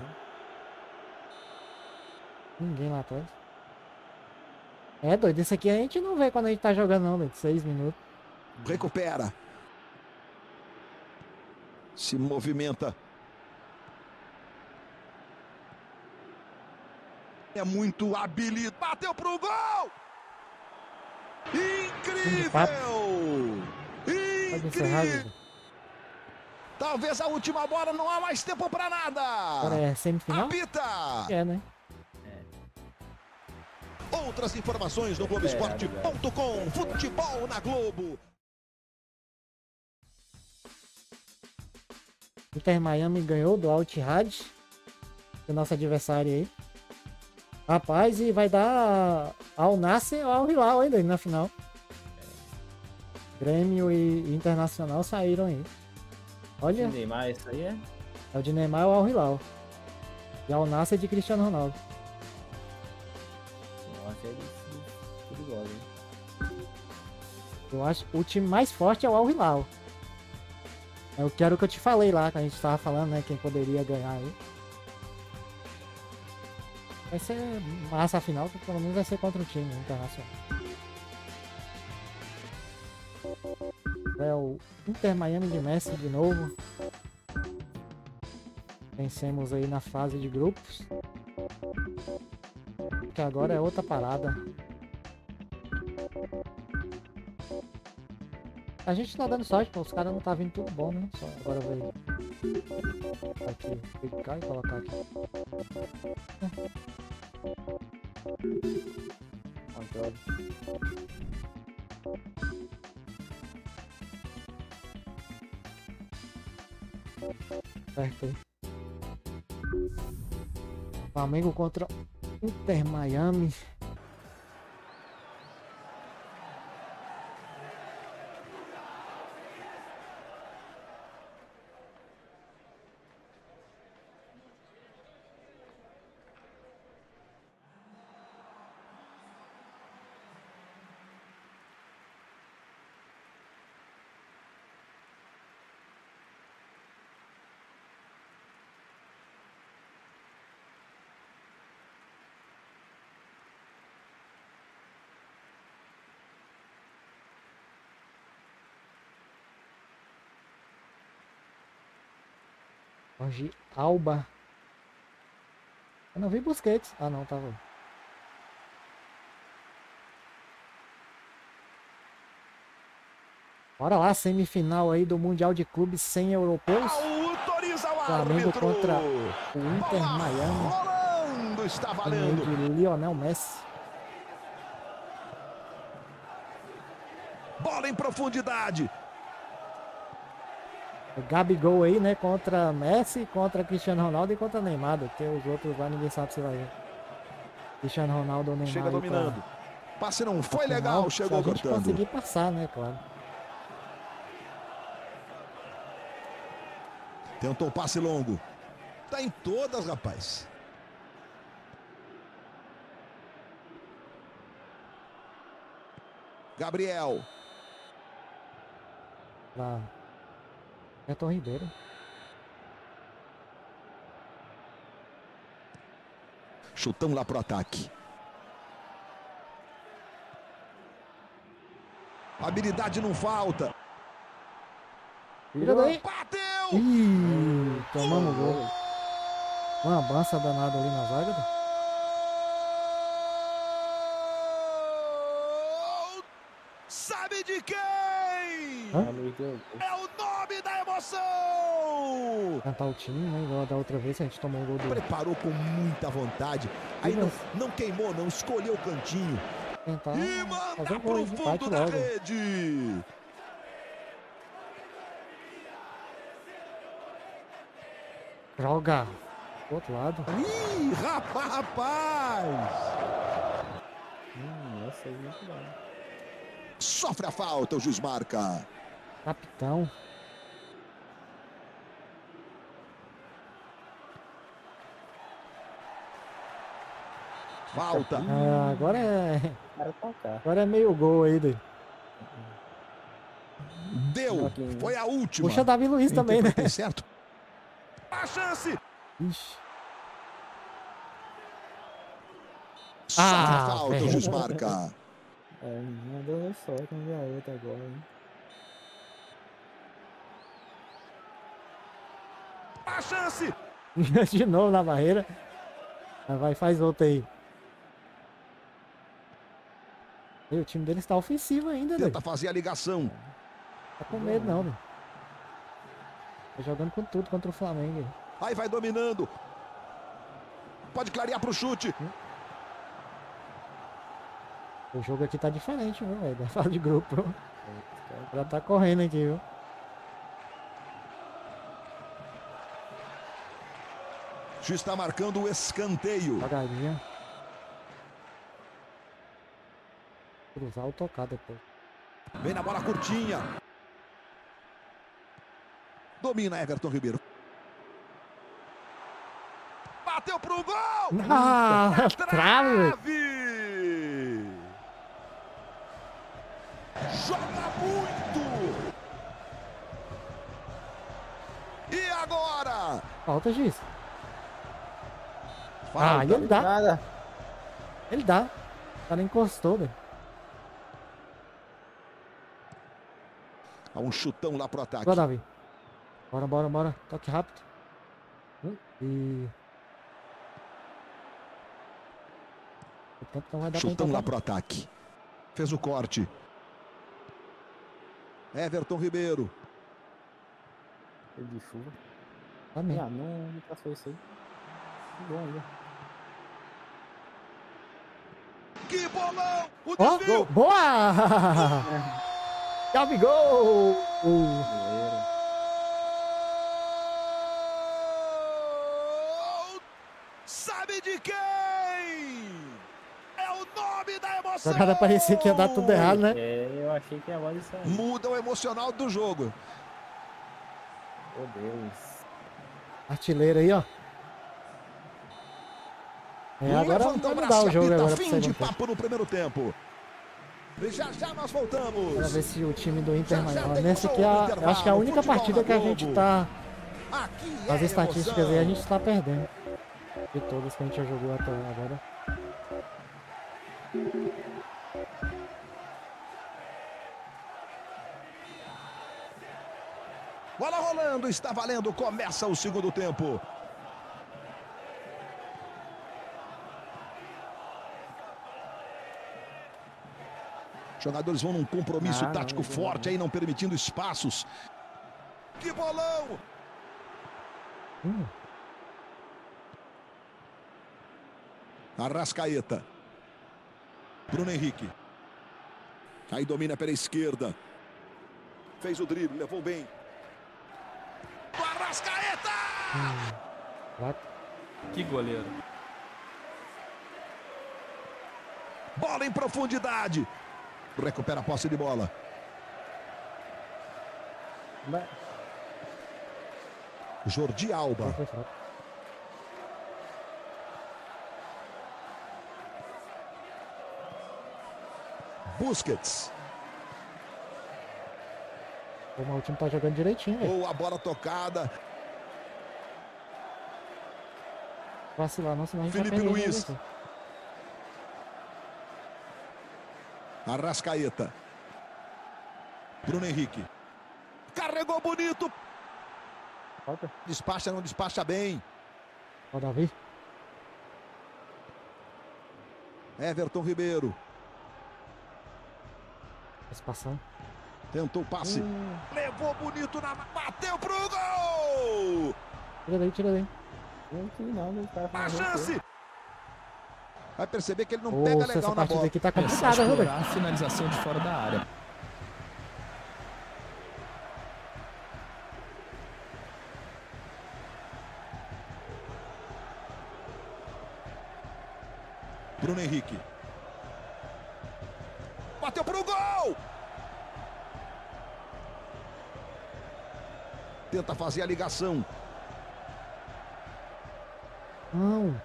Ninguém lá atrás. É doido, isso aqui a gente não vê quando a gente tá jogando não, doido. 6 minutos. Recupera. Se movimenta. É muito habilidoso. Bateu pro gol! Incrível! Incrível! Talvez a última bola, não há mais tempo pra nada. Agora é semifinal? Apita! É, né? Outras informações no Globoesporte.com. Futebol na Globo. Inter Miami ganhou do Al Ittihad O nosso adversário aí. Rapaz, e vai dar ao Nasser ou ao Hilal ainda na final. Grêmio e Internacional saíram aí. Olha. O Neymar, isso aí é? É o de Neymar ou ao Hilal. E ao Nasser de Cristiano Ronaldo. Eu acho que é tudo igual, hein? Eu acho que o time mais forte é o Al Hilal. Eu quero o que eu te falei lá, que a gente tava falando, né? Quem poderia ganhar aí. Vai ser massa a final, que pelo menos vai ser contra o time internacional. É o Inter Miami de Messi de novo. Vencemos aí na fase de grupos. Que agora é outra parada. A gente tá dando sorte, porque os caras não tá vindo tudo bom, né? Só agora vai aqui, clicar e colocar aqui. Controle. Certo aí. Flamengo contra Inter Miami. Jorge Alba. Eu não vi Busquets. Ah, não, tava. Bora lá, semifinal aí do Mundial de Clubes sem europeus. Flamengo contra o Inter Miami. Rolando, está valendo. De Lionel Messi. Bola em profundidade. O Gabigol aí, né? Contra Messi, contra Cristiano Ronaldo e contra Neymar. Porque os outros lá ninguém sabe se vai ver. Cristiano Ronaldo ou Neymar. Chega dominando. Passe não foi legal, chegou cortando. Se a gente conseguir passar, né? Claro. Tentou passe longo. Tá em todas, rapaz. Gabriel. Lá. Everton Ribeiro. Chutão lá pro ataque. Habilidade não falta. Tira daí. Bateu! Ih, tomamos gol. Uma bança danada ali na zaga. Sabe de quem? Hã? É o nome da emoção! Cantar o time, né? Igual da outra vez a gente tomou um gol do... Preparou com muita vontade. Aí não queimou, não. Escolheu o cantinho. Tentar e manda fazer um pro gol, fundo da rede. Joga do outro lado. Ih, rapaz! Essa aí é muito bom. Sofre a falta, o juiz marca. Capitão. Falta. Ah, agora é... Agora é meio gol aí, Daí. Deu. Foi a última. Puxa Davi Luiz também, né? Certo. A chance. Ixi. Sofre a falta, o juiz marca. Não deu sorte, não deu a outra agora, hein? A chance! De novo na barreira. Vai, faz outra aí. E o time dele está ofensivo ainda, Tenta fazer a ligação. Tá com medo não, velho. Tá jogando com tudo contra o Flamengo. Aí vai dominando. Pode clarear pro chute. O jogo aqui tá diferente, viu, velho? Da fase de grupo. Já tá correndo aqui, viu? juiz está marcando o escanteio. Devagarinho. Cruzar ou tocar depois. Vem na bola curtinha. Domina Everton Ribeiro. Bateu pro gol! Ah, trave! Joga muito! E agora? Falta, juiz. Falta. Ah, e ele dá. Nada. Ele dá. O cara encostou, velho. Há um chutão lá pro ataque. Boa, Davi. Bora, bora, bora. Toque rápido. E... O tempo não vai dar chutão pra lá pro ataque. Fez o corte. Everton Ribeiro. Ele de chuva. Amém. Ah, não passou isso aí. Bom ainda. Que bolão! O Ó, desvio! boa! Gabigol! Sabe de quem? É o nome da emoção! A jogada parecia que ia dar tudo errado, né? É, eu achei que ia mais isso aí. Muda o emocional do jogo. Meu Deus. Artilheiro aí, ó. É, agora vamos mudar o jogo agora. Fim de papo no primeiro tempo. Já já nós voltamos. Pra ver se o time do Inter maior. Nesse aqui, eu acho que é a única partida que a gente tá... As estatísticas aí a gente tá perdendo. De todas que a gente já jogou até agora. Bola rolando, está valendo, começa o segundo tempo. Jogadores vão num compromisso tático forte aí, não permitindo espaços. Que bolão! Arrascaeta. Bruno Henrique. Aí domina pela esquerda. Fez o drible, levou bem. Arrascaeta! Que goleiro. Bola em profundidade. Recupera a posse de bola. Jordi Alba. Busquets. O time tá jogando direitinho, velho. Boa bola tocada. Vacilar, não, senão a gente Felipe Luiz. Arrascaeta. Bruno Henrique. Carregou bonito. Falta. Despacha, não despacha bem. Ó, Davi. Everton Ribeiro. Espação. Tentou o passe. Levou bonito na... Bateu pro gol! Tira daí, tira daí. A chance! Vai perceber que ele não pega legal essa na partida bola. aqui tá complicada, Roberto. A finalização de fora da área. Bruno Henrique. Bateu pro gol! Tenta fazer a ligação. Não.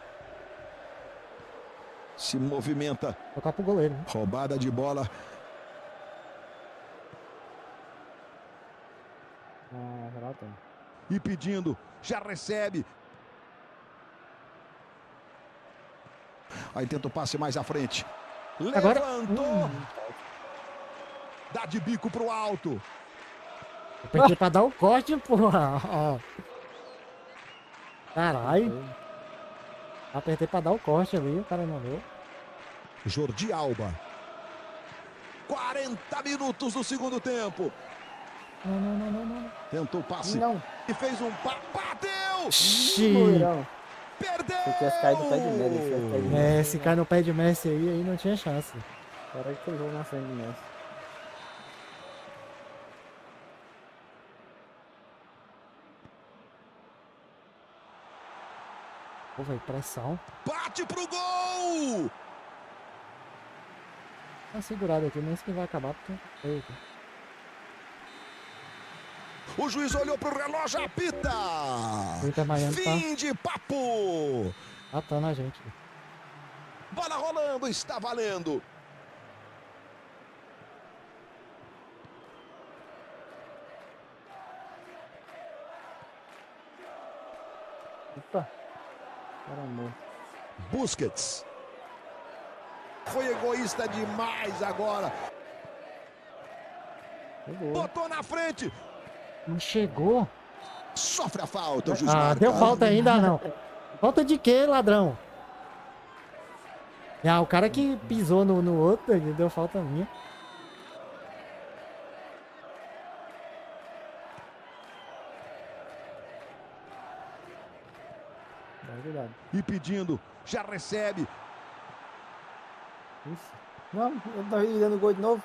Se movimenta. Tocar pro goleiro. Roubada de bola. E pedindo. Já recebe. Aí tenta o passe mais à frente. Agora. Levantou. Dá de bico pro alto. Apertei pra dar o corte, porra. Ó. Caralho. Apertei pra dar o corte ali, o cara não deu. Jordi Alba. 40 minutos do segundo tempo. Não. Tentou o passe. Não. E fez um bateu! Perdeu! Se tivesse caído no pé de Messi. Se cai no pé de Messi aí não tinha chance. Cara, que jogo na frente de Messi. Pô, velho, pressão. Bate pro gol! Tá segurado aqui, nem isso que vai acabar, porque... Eita. O juiz olhou pro relógio, apita! Fim de papo! Matando a gente. Bola rolando, está valendo! Opa! Caramba. Busquets. Foi egoísta demais agora. Botou na frente. Não chegou. Sofre a falta, o juiz marca. Deu falta ainda não. Falta de quê, ladrão? Ah, o cara que pisou no outro, ele deu falta minha. E pedindo, já recebe. Isso. Não, ele tá dando gol de novo.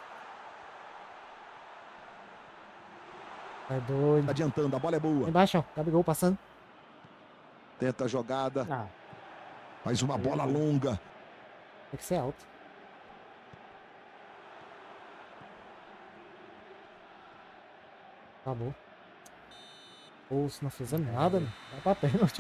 É doido. Adiantando, a bola é boa. Embaixo, ó. Gabigol passando. Tenta a jogada. Faz uma bola longa. Tem que ser alto. Acabou. Ou se não fizer nada, vai pra pênalti.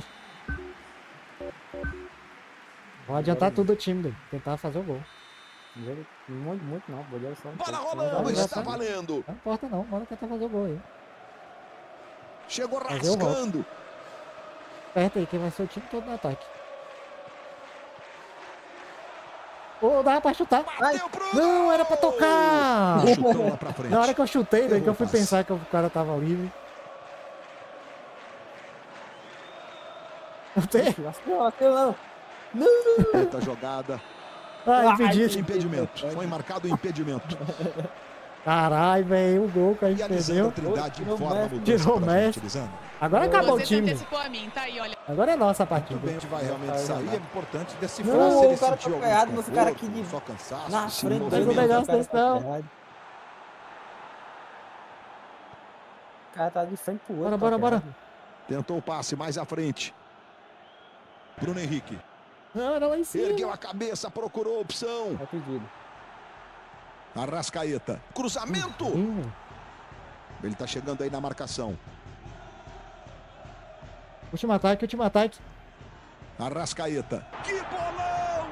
Vou adiantar tudo o time dele. Tentar fazer o gol. Muito não. Bola rolando, está valendo. Não importa não, bora tentar fazer o gol aí. Chegou rascando. Aperta aí, que vai ser o time todo no ataque. Ô, dá pra chutar. Não, era pra tocar. Chutão lá pra frente. Na hora que eu chutei, daí que eu fui pensar que o cara tava livre. Não. Tenta a jogada. Impedimento. Foi marcado o impedimento. Caralho, velho, o gol que a gente perdeu. Tirou o Messi. Agora acabou o time. A mim, tá aí, olha. Agora é nossa a partida. A gente vai realmente sair. É importante decifrar se ele o cara sentiu tá pegado, algum esse cara aqui de só cansaço, na frente do negócio não. O cara tá de frente pro outro. Bora. Tentou o passe mais à frente. Bruno Henrique. Não, era lá em cima. Ergueu a cabeça, procurou a opção. É pedido. Arrascaeta. Cruzamento. Ele tá chegando aí na marcação. Último ataque. Arrascaeta. Que bolão!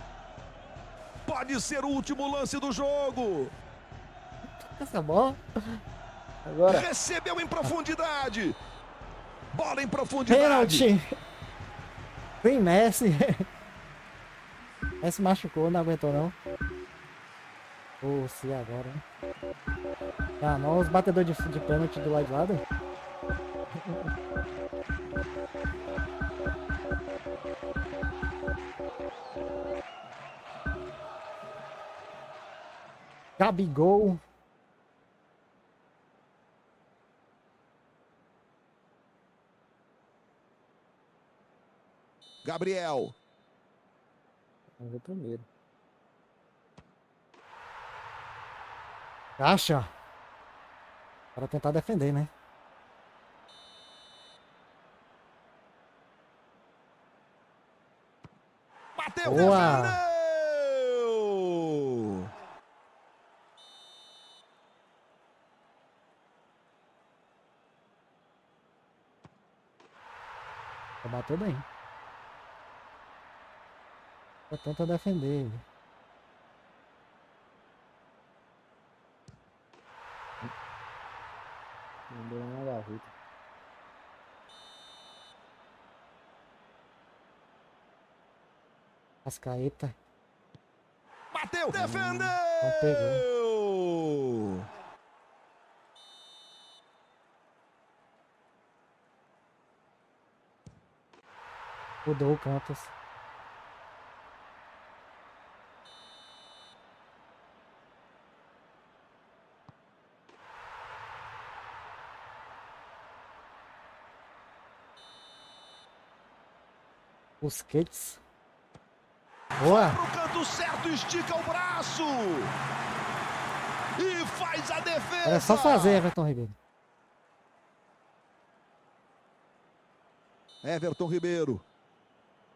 Pode ser o último lance do jogo. Essa bola. Agora. Recebeu em profundidade. Bola em profundidade. Pênalti. Vem Messi. Messi machucou, não aguentou não. Se agora, hein? Ah, não, os batedores de pênalti do lado de lado. Gabigol. Gabriel. Vamos ver primeiro. Caixa. Para tentar defender, né? Bateu, boa. Defendeu! Bateu bem. Tenta defender. Mandou uma gaveta. Arrascaeta. Bateu, defendeu! Não pegou. Mudou o Campos. Busquets. Boa. Pro canto certo, estica o braço. E faz a defesa. É só fazer, Everton Ribeiro. Everton Ribeiro.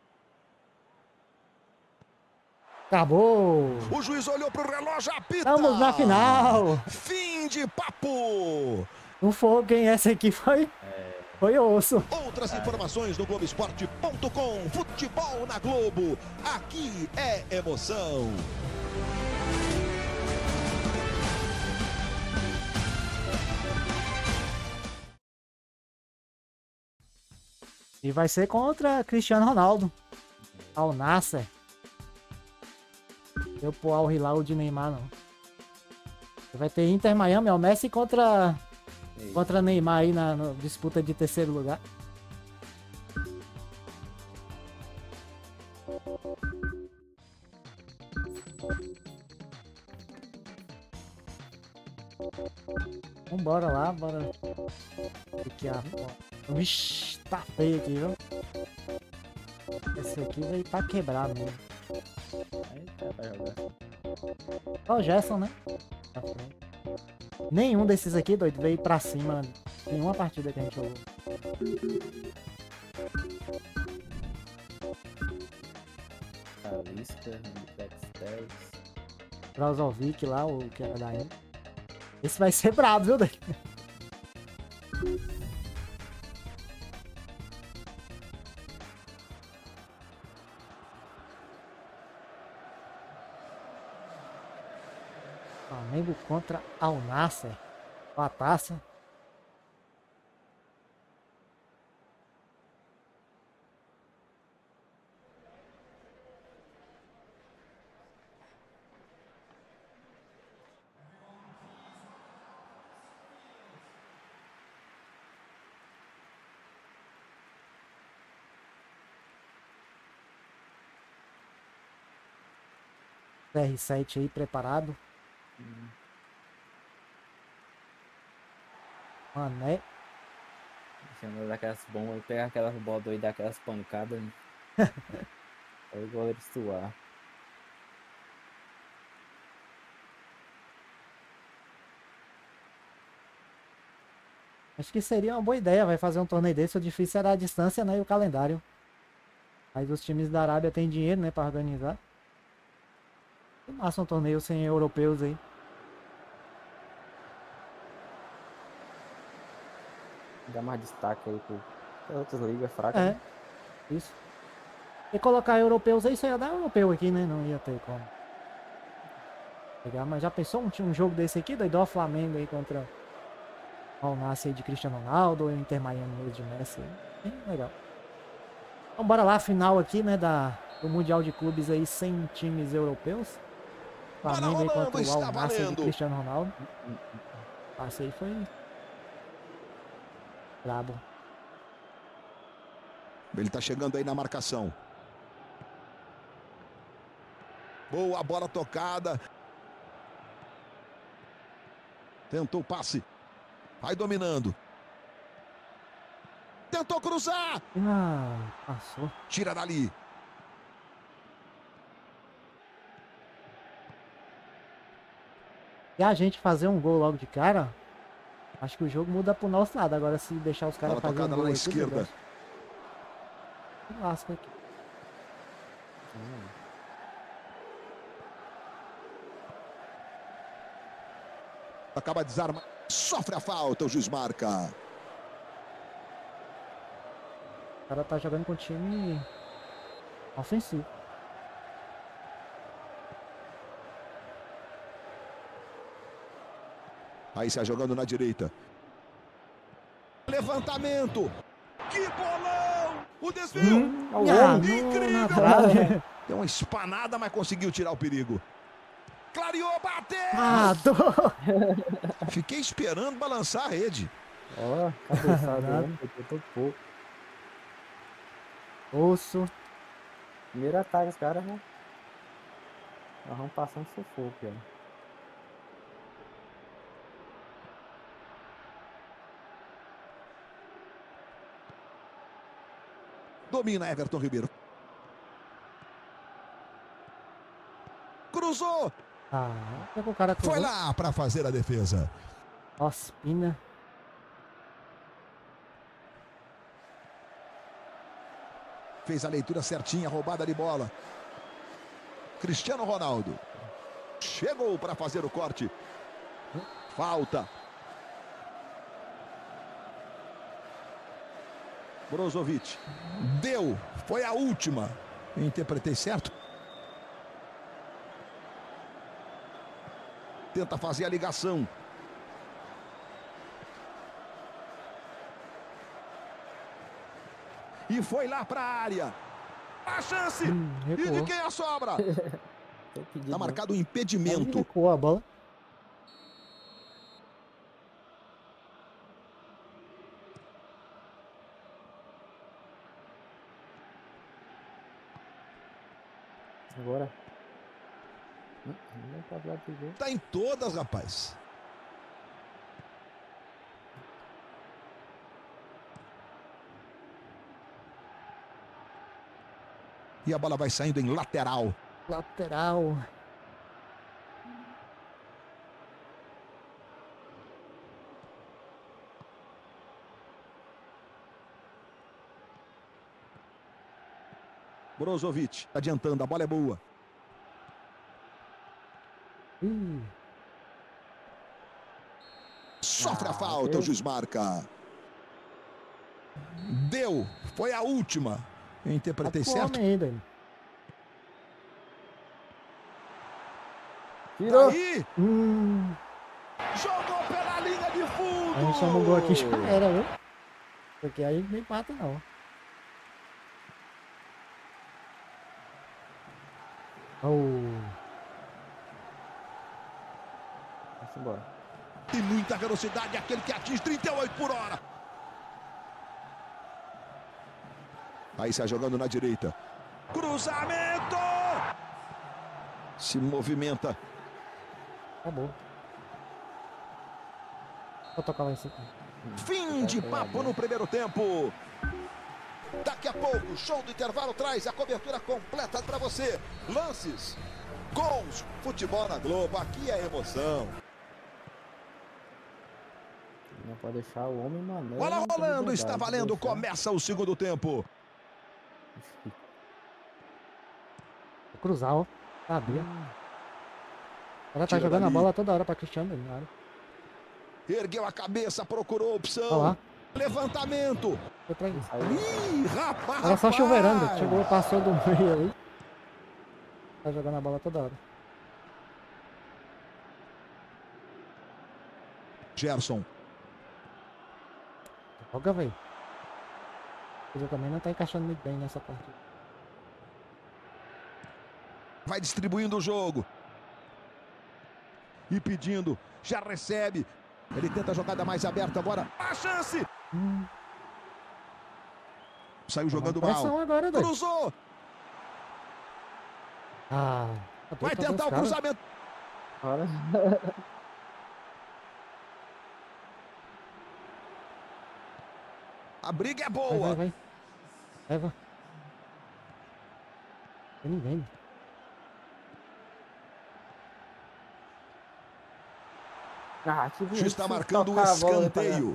Acabou. O juiz olhou pro relógio, apita. Estamos na final. Fim de papo. Não foi quem essa aqui foi? Foi osso. Outras informações no Globoesporte.com. Futebol na Globo. Aqui é emoção. E vai ser contra Cristiano Ronaldo. Al Nassr. Eu pro Al Hilal de Neymar, não. Vai ter Inter Miami, o Messi contra Neymar aí na disputa de terceiro lugar. Vambora lá, bora. Aqui, Vixe, tá feio aqui, viu? Esse aqui veio pra quebrar mesmo. Ó o Gerson, né? Nenhum desses aqui, doido, veio pra cima. Nenhuma partida que a gente jogou. Talisca, Dexter. Brozovic lá, o que era da Inter. Esse vai ser brabo, viu, doido? Flamengo contra Al Nassr. A taça. CR7 aí preparado. Mané. Deixando daquelas bombas, pegar aquelas bolas e dar aquelas pancadas. Né? Aí o goleiro estuar. Acho que seria uma boa ideia, vai fazer um torneio desse. O difícil era a distância, né, e o calendário. Mas os times da Arábia têm dinheiro, né, para organizar. Massa um torneio sem europeus aí. Dá mais destaque aí para outras ligas fracas. É, né? isso. E colocar europeus aí, só ia dar europeu aqui, né? Não ia ter como pegar, mas já pensou um jogo desse aqui, doido? O Flamengo aí contra o Al Nassr aí de Cristiano Ronaldo, ou Inter Miami de Messi. Bem legal. Então bora lá, final aqui, né, do Mundial de Clubes aí, sem times europeus. Flamengo aí contra o Al Nassr de Cristiano Ronaldo. Passe aí foi brabo. Ele tá chegando aí na marcação. Boa bola tocada. Tentou o passe. Vai dominando. Tentou cruzar. Ah, passou. Tira dali. E a gente fazer um gol logo de cara, acho que o jogo muda pro nosso lado. Agora se deixar os caras fazerem um gol na aqui, esquerda. Lasca aqui. Acaba de desarmar. Sofre a falta, o juiz marca. O cara tá jogando com o time ofensivo. Aí sai jogando na direita. Levantamento. Que bolão! O desvio! Incrível! Deu uma espanada, mas conseguiu tirar o perigo. Clareou, bateu! Fiquei esperando balançar a rede. Ó, cabeçada, pouco. Osso. Primeiro ataque, os caras, né? Nós vamos passando sufoco, ó. Domina Everton Ribeiro. Cruzou. O cara cruzou. Foi lá para fazer a defesa. Ospina. Fez a leitura certinha, roubada de bola. Cristiano Ronaldo. Chegou para fazer o corte. Falta. Brozovic. Deu. Foi a última. Interpretei certo? Tenta fazer a ligação. E foi lá para a área. A chance. E de quem a sobra? Tá marcado um impedimento. Recuou a bola. Agora. Tá em todas, rapaz. E a bola vai saindo em lateral. Lateral. Brozovic adiantando, a bola é boa. Sofre a falta, o juiz marca. Deu, foi a última. Eu interpretei certo? Ainda. Tirou. Aí. Jogou pela linha de fundo. A gente chamou o gol aqui, já era, viu? Porque aí nem mata, não. Vamos embora. E muita velocidade, aquele que atinge 38 por hora. Aí sai jogando na direita. Cruzamento! Se movimenta. Acabou. Vou tocar lá em cima. Fim de papo no primeiro tempo. Daqui a pouco, show do intervalo traz a cobertura completa para você. Lances, gols, futebol na Globo, aqui é emoção. Não pode deixar o homem, mano. Bola rolando, está valendo, começa o segundo tempo. Vou cruzar, ó. Sabia. Ela tá jogando a bola toda hora pra Cristiano. Ergueu a cabeça, procurou a opção. Olha lá. Levantamento. Ih, rapaz! Ela só chuveirando. Chegou, passou do meio ali. Tá jogando a bola toda hora. Gerson. Joga, velho. Ele também não tá encaixando muito bem nessa partida. Vai distribuindo o jogo. E pedindo. Já recebe. Ele tenta a jogada mais aberta agora. A chance! Saiu jogando mal. Agora, cruzou! Vai tentar o cruzamento. A briga é boa. Vai. Leva. Tem ninguém. O juiz está marcando o escanteio.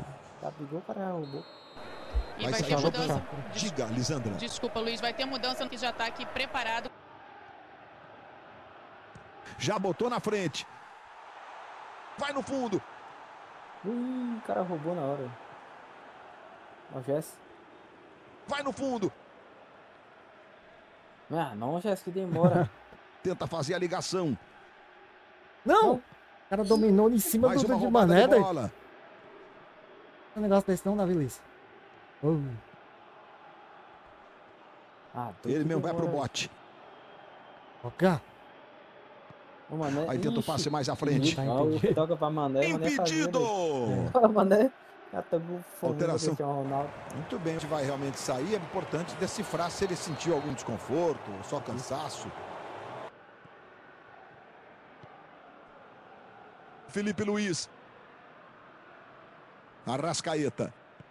E vai ter mudança. Diga, Lisandra. Desculpa, Luiz, vai ter mudança que já está aqui preparado. Já botou na frente. Vai no fundo. O cara roubou na hora. Ó, Jess. Vai no fundo. Não, Jess, que demora. Tenta fazer a ligação. Não! O cara dominou em cima do de Mané, bola. Um negócio desse não, Davi Liz. Ele mesmo vai pro bote. Ok. Aí tenta o passe mais à frente. Toca pra Mané. Impedido! Mané. Alteração. Muito bem, a gente vai realmente sair. É importante decifrar se ele sentiu algum desconforto, só cansaço. Felipe Luiz. Arrascaeta.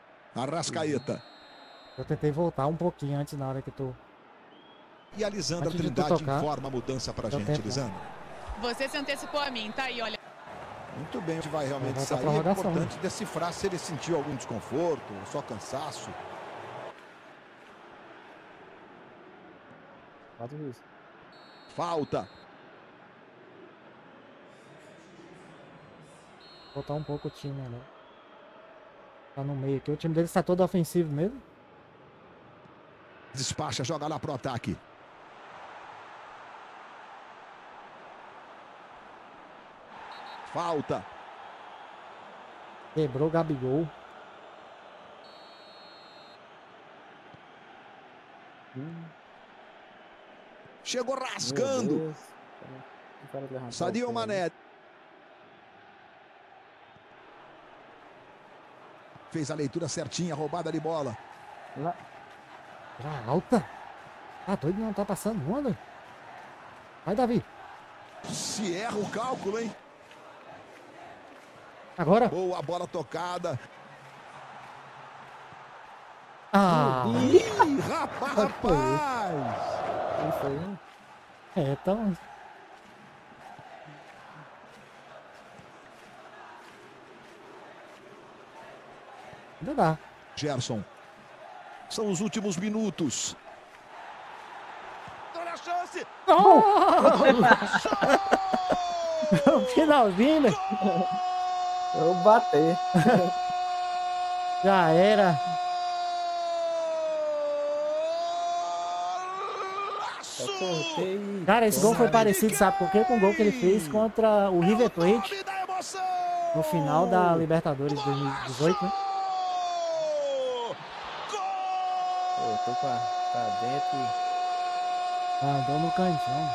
Eu tentei voltar um pouquinho antes na hora que tu... E a Lisandra Trindade informa a mudança pra gente, Lisandra. Você se antecipou a mim, tá aí, olha. Muito bem, a gente vai realmente sair. É importante decifrar se ele sentiu algum desconforto, só cansaço. Falta. Vou botar um pouco o time, né? Tá no meio aqui. O time dele está todo ofensivo mesmo. Despacha, joga lá pro ataque. Falta. Quebrou o Gabigol. Chegou rasgando. Sadio Mané. Fez a leitura certinha, roubada de bola. Lá. Já alta. Ah, doido, não tá passando onda. Vai, Davi. Se erra o cálculo, hein? Agora. Boa bola tocada. Ah! Ih, rapaz! Isso aí. É, então... Ainda dá. Gerson. São os últimos minutos. Olha a chance! No finalzinho, né? Eu bater. Já era. Cara, esse gol foi parecido, sabe por quê? Com o gol que ele fez contra o River Plate no final da Libertadores 2018, né? Eu tô pra dentro. Andou no cantinho.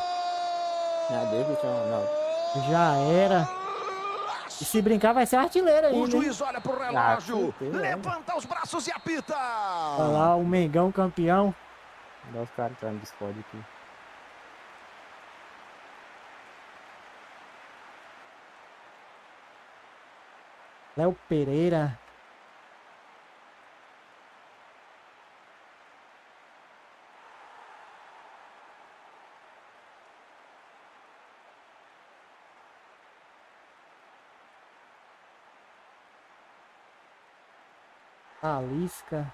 Não. Já era. E se brincar vai ser artilheiro aí, O né? juiz olha pro relógio, levanta os braços e apita. Olha lá, o Mengão campeão. Dá os caras entrando no Discord aqui. Léo Pereira. Alisca.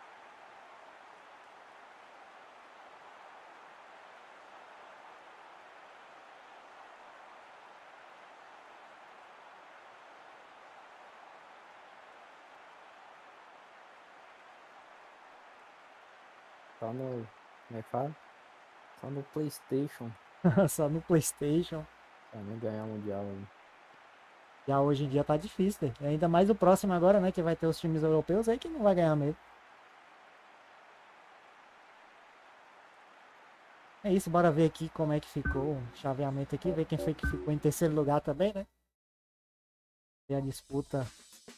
Só no... Como é que fala? Só no PlayStation. Só no PlayStation. Pra nem ganhar o Mundial aí. Já hoje em dia tá difícil, né? Ainda mais o próximo agora, né? Que vai ter os times europeus aí que não vai ganhar mesmo. É isso, bora ver aqui como é que ficou o chaveamento aqui. Ver quem foi que ficou em terceiro lugar também, né? E a disputa.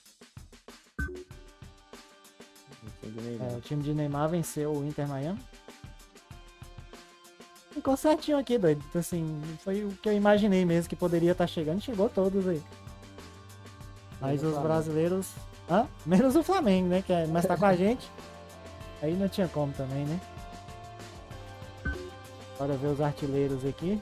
O time de Neymar venceu o Inter Miami. Ficou certinho aqui, doido. Então, assim, foi o que eu imaginei mesmo que poderia estar chegando. Chegou todos aí. Mas os brasileiros... menos o Flamengo, né? Mas tá com a gente. Aí não tinha como também, né? Bora ver os artilheiros aqui.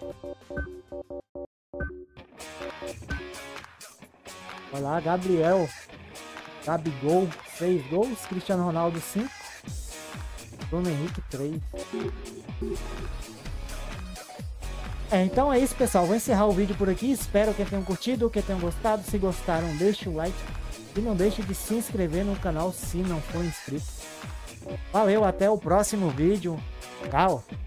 Olha lá, Gabriel. Gabigol, 6 gols. Cristiano Ronaldo, 5. Bruno Henrique, 3. Então é isso, pessoal. Vou encerrar o vídeo por aqui. Espero que tenham curtido, que tenham gostado. Se gostaram, deixe o like. E não deixe de se inscrever no canal se não for inscrito. Valeu, até o próximo vídeo. Tchau.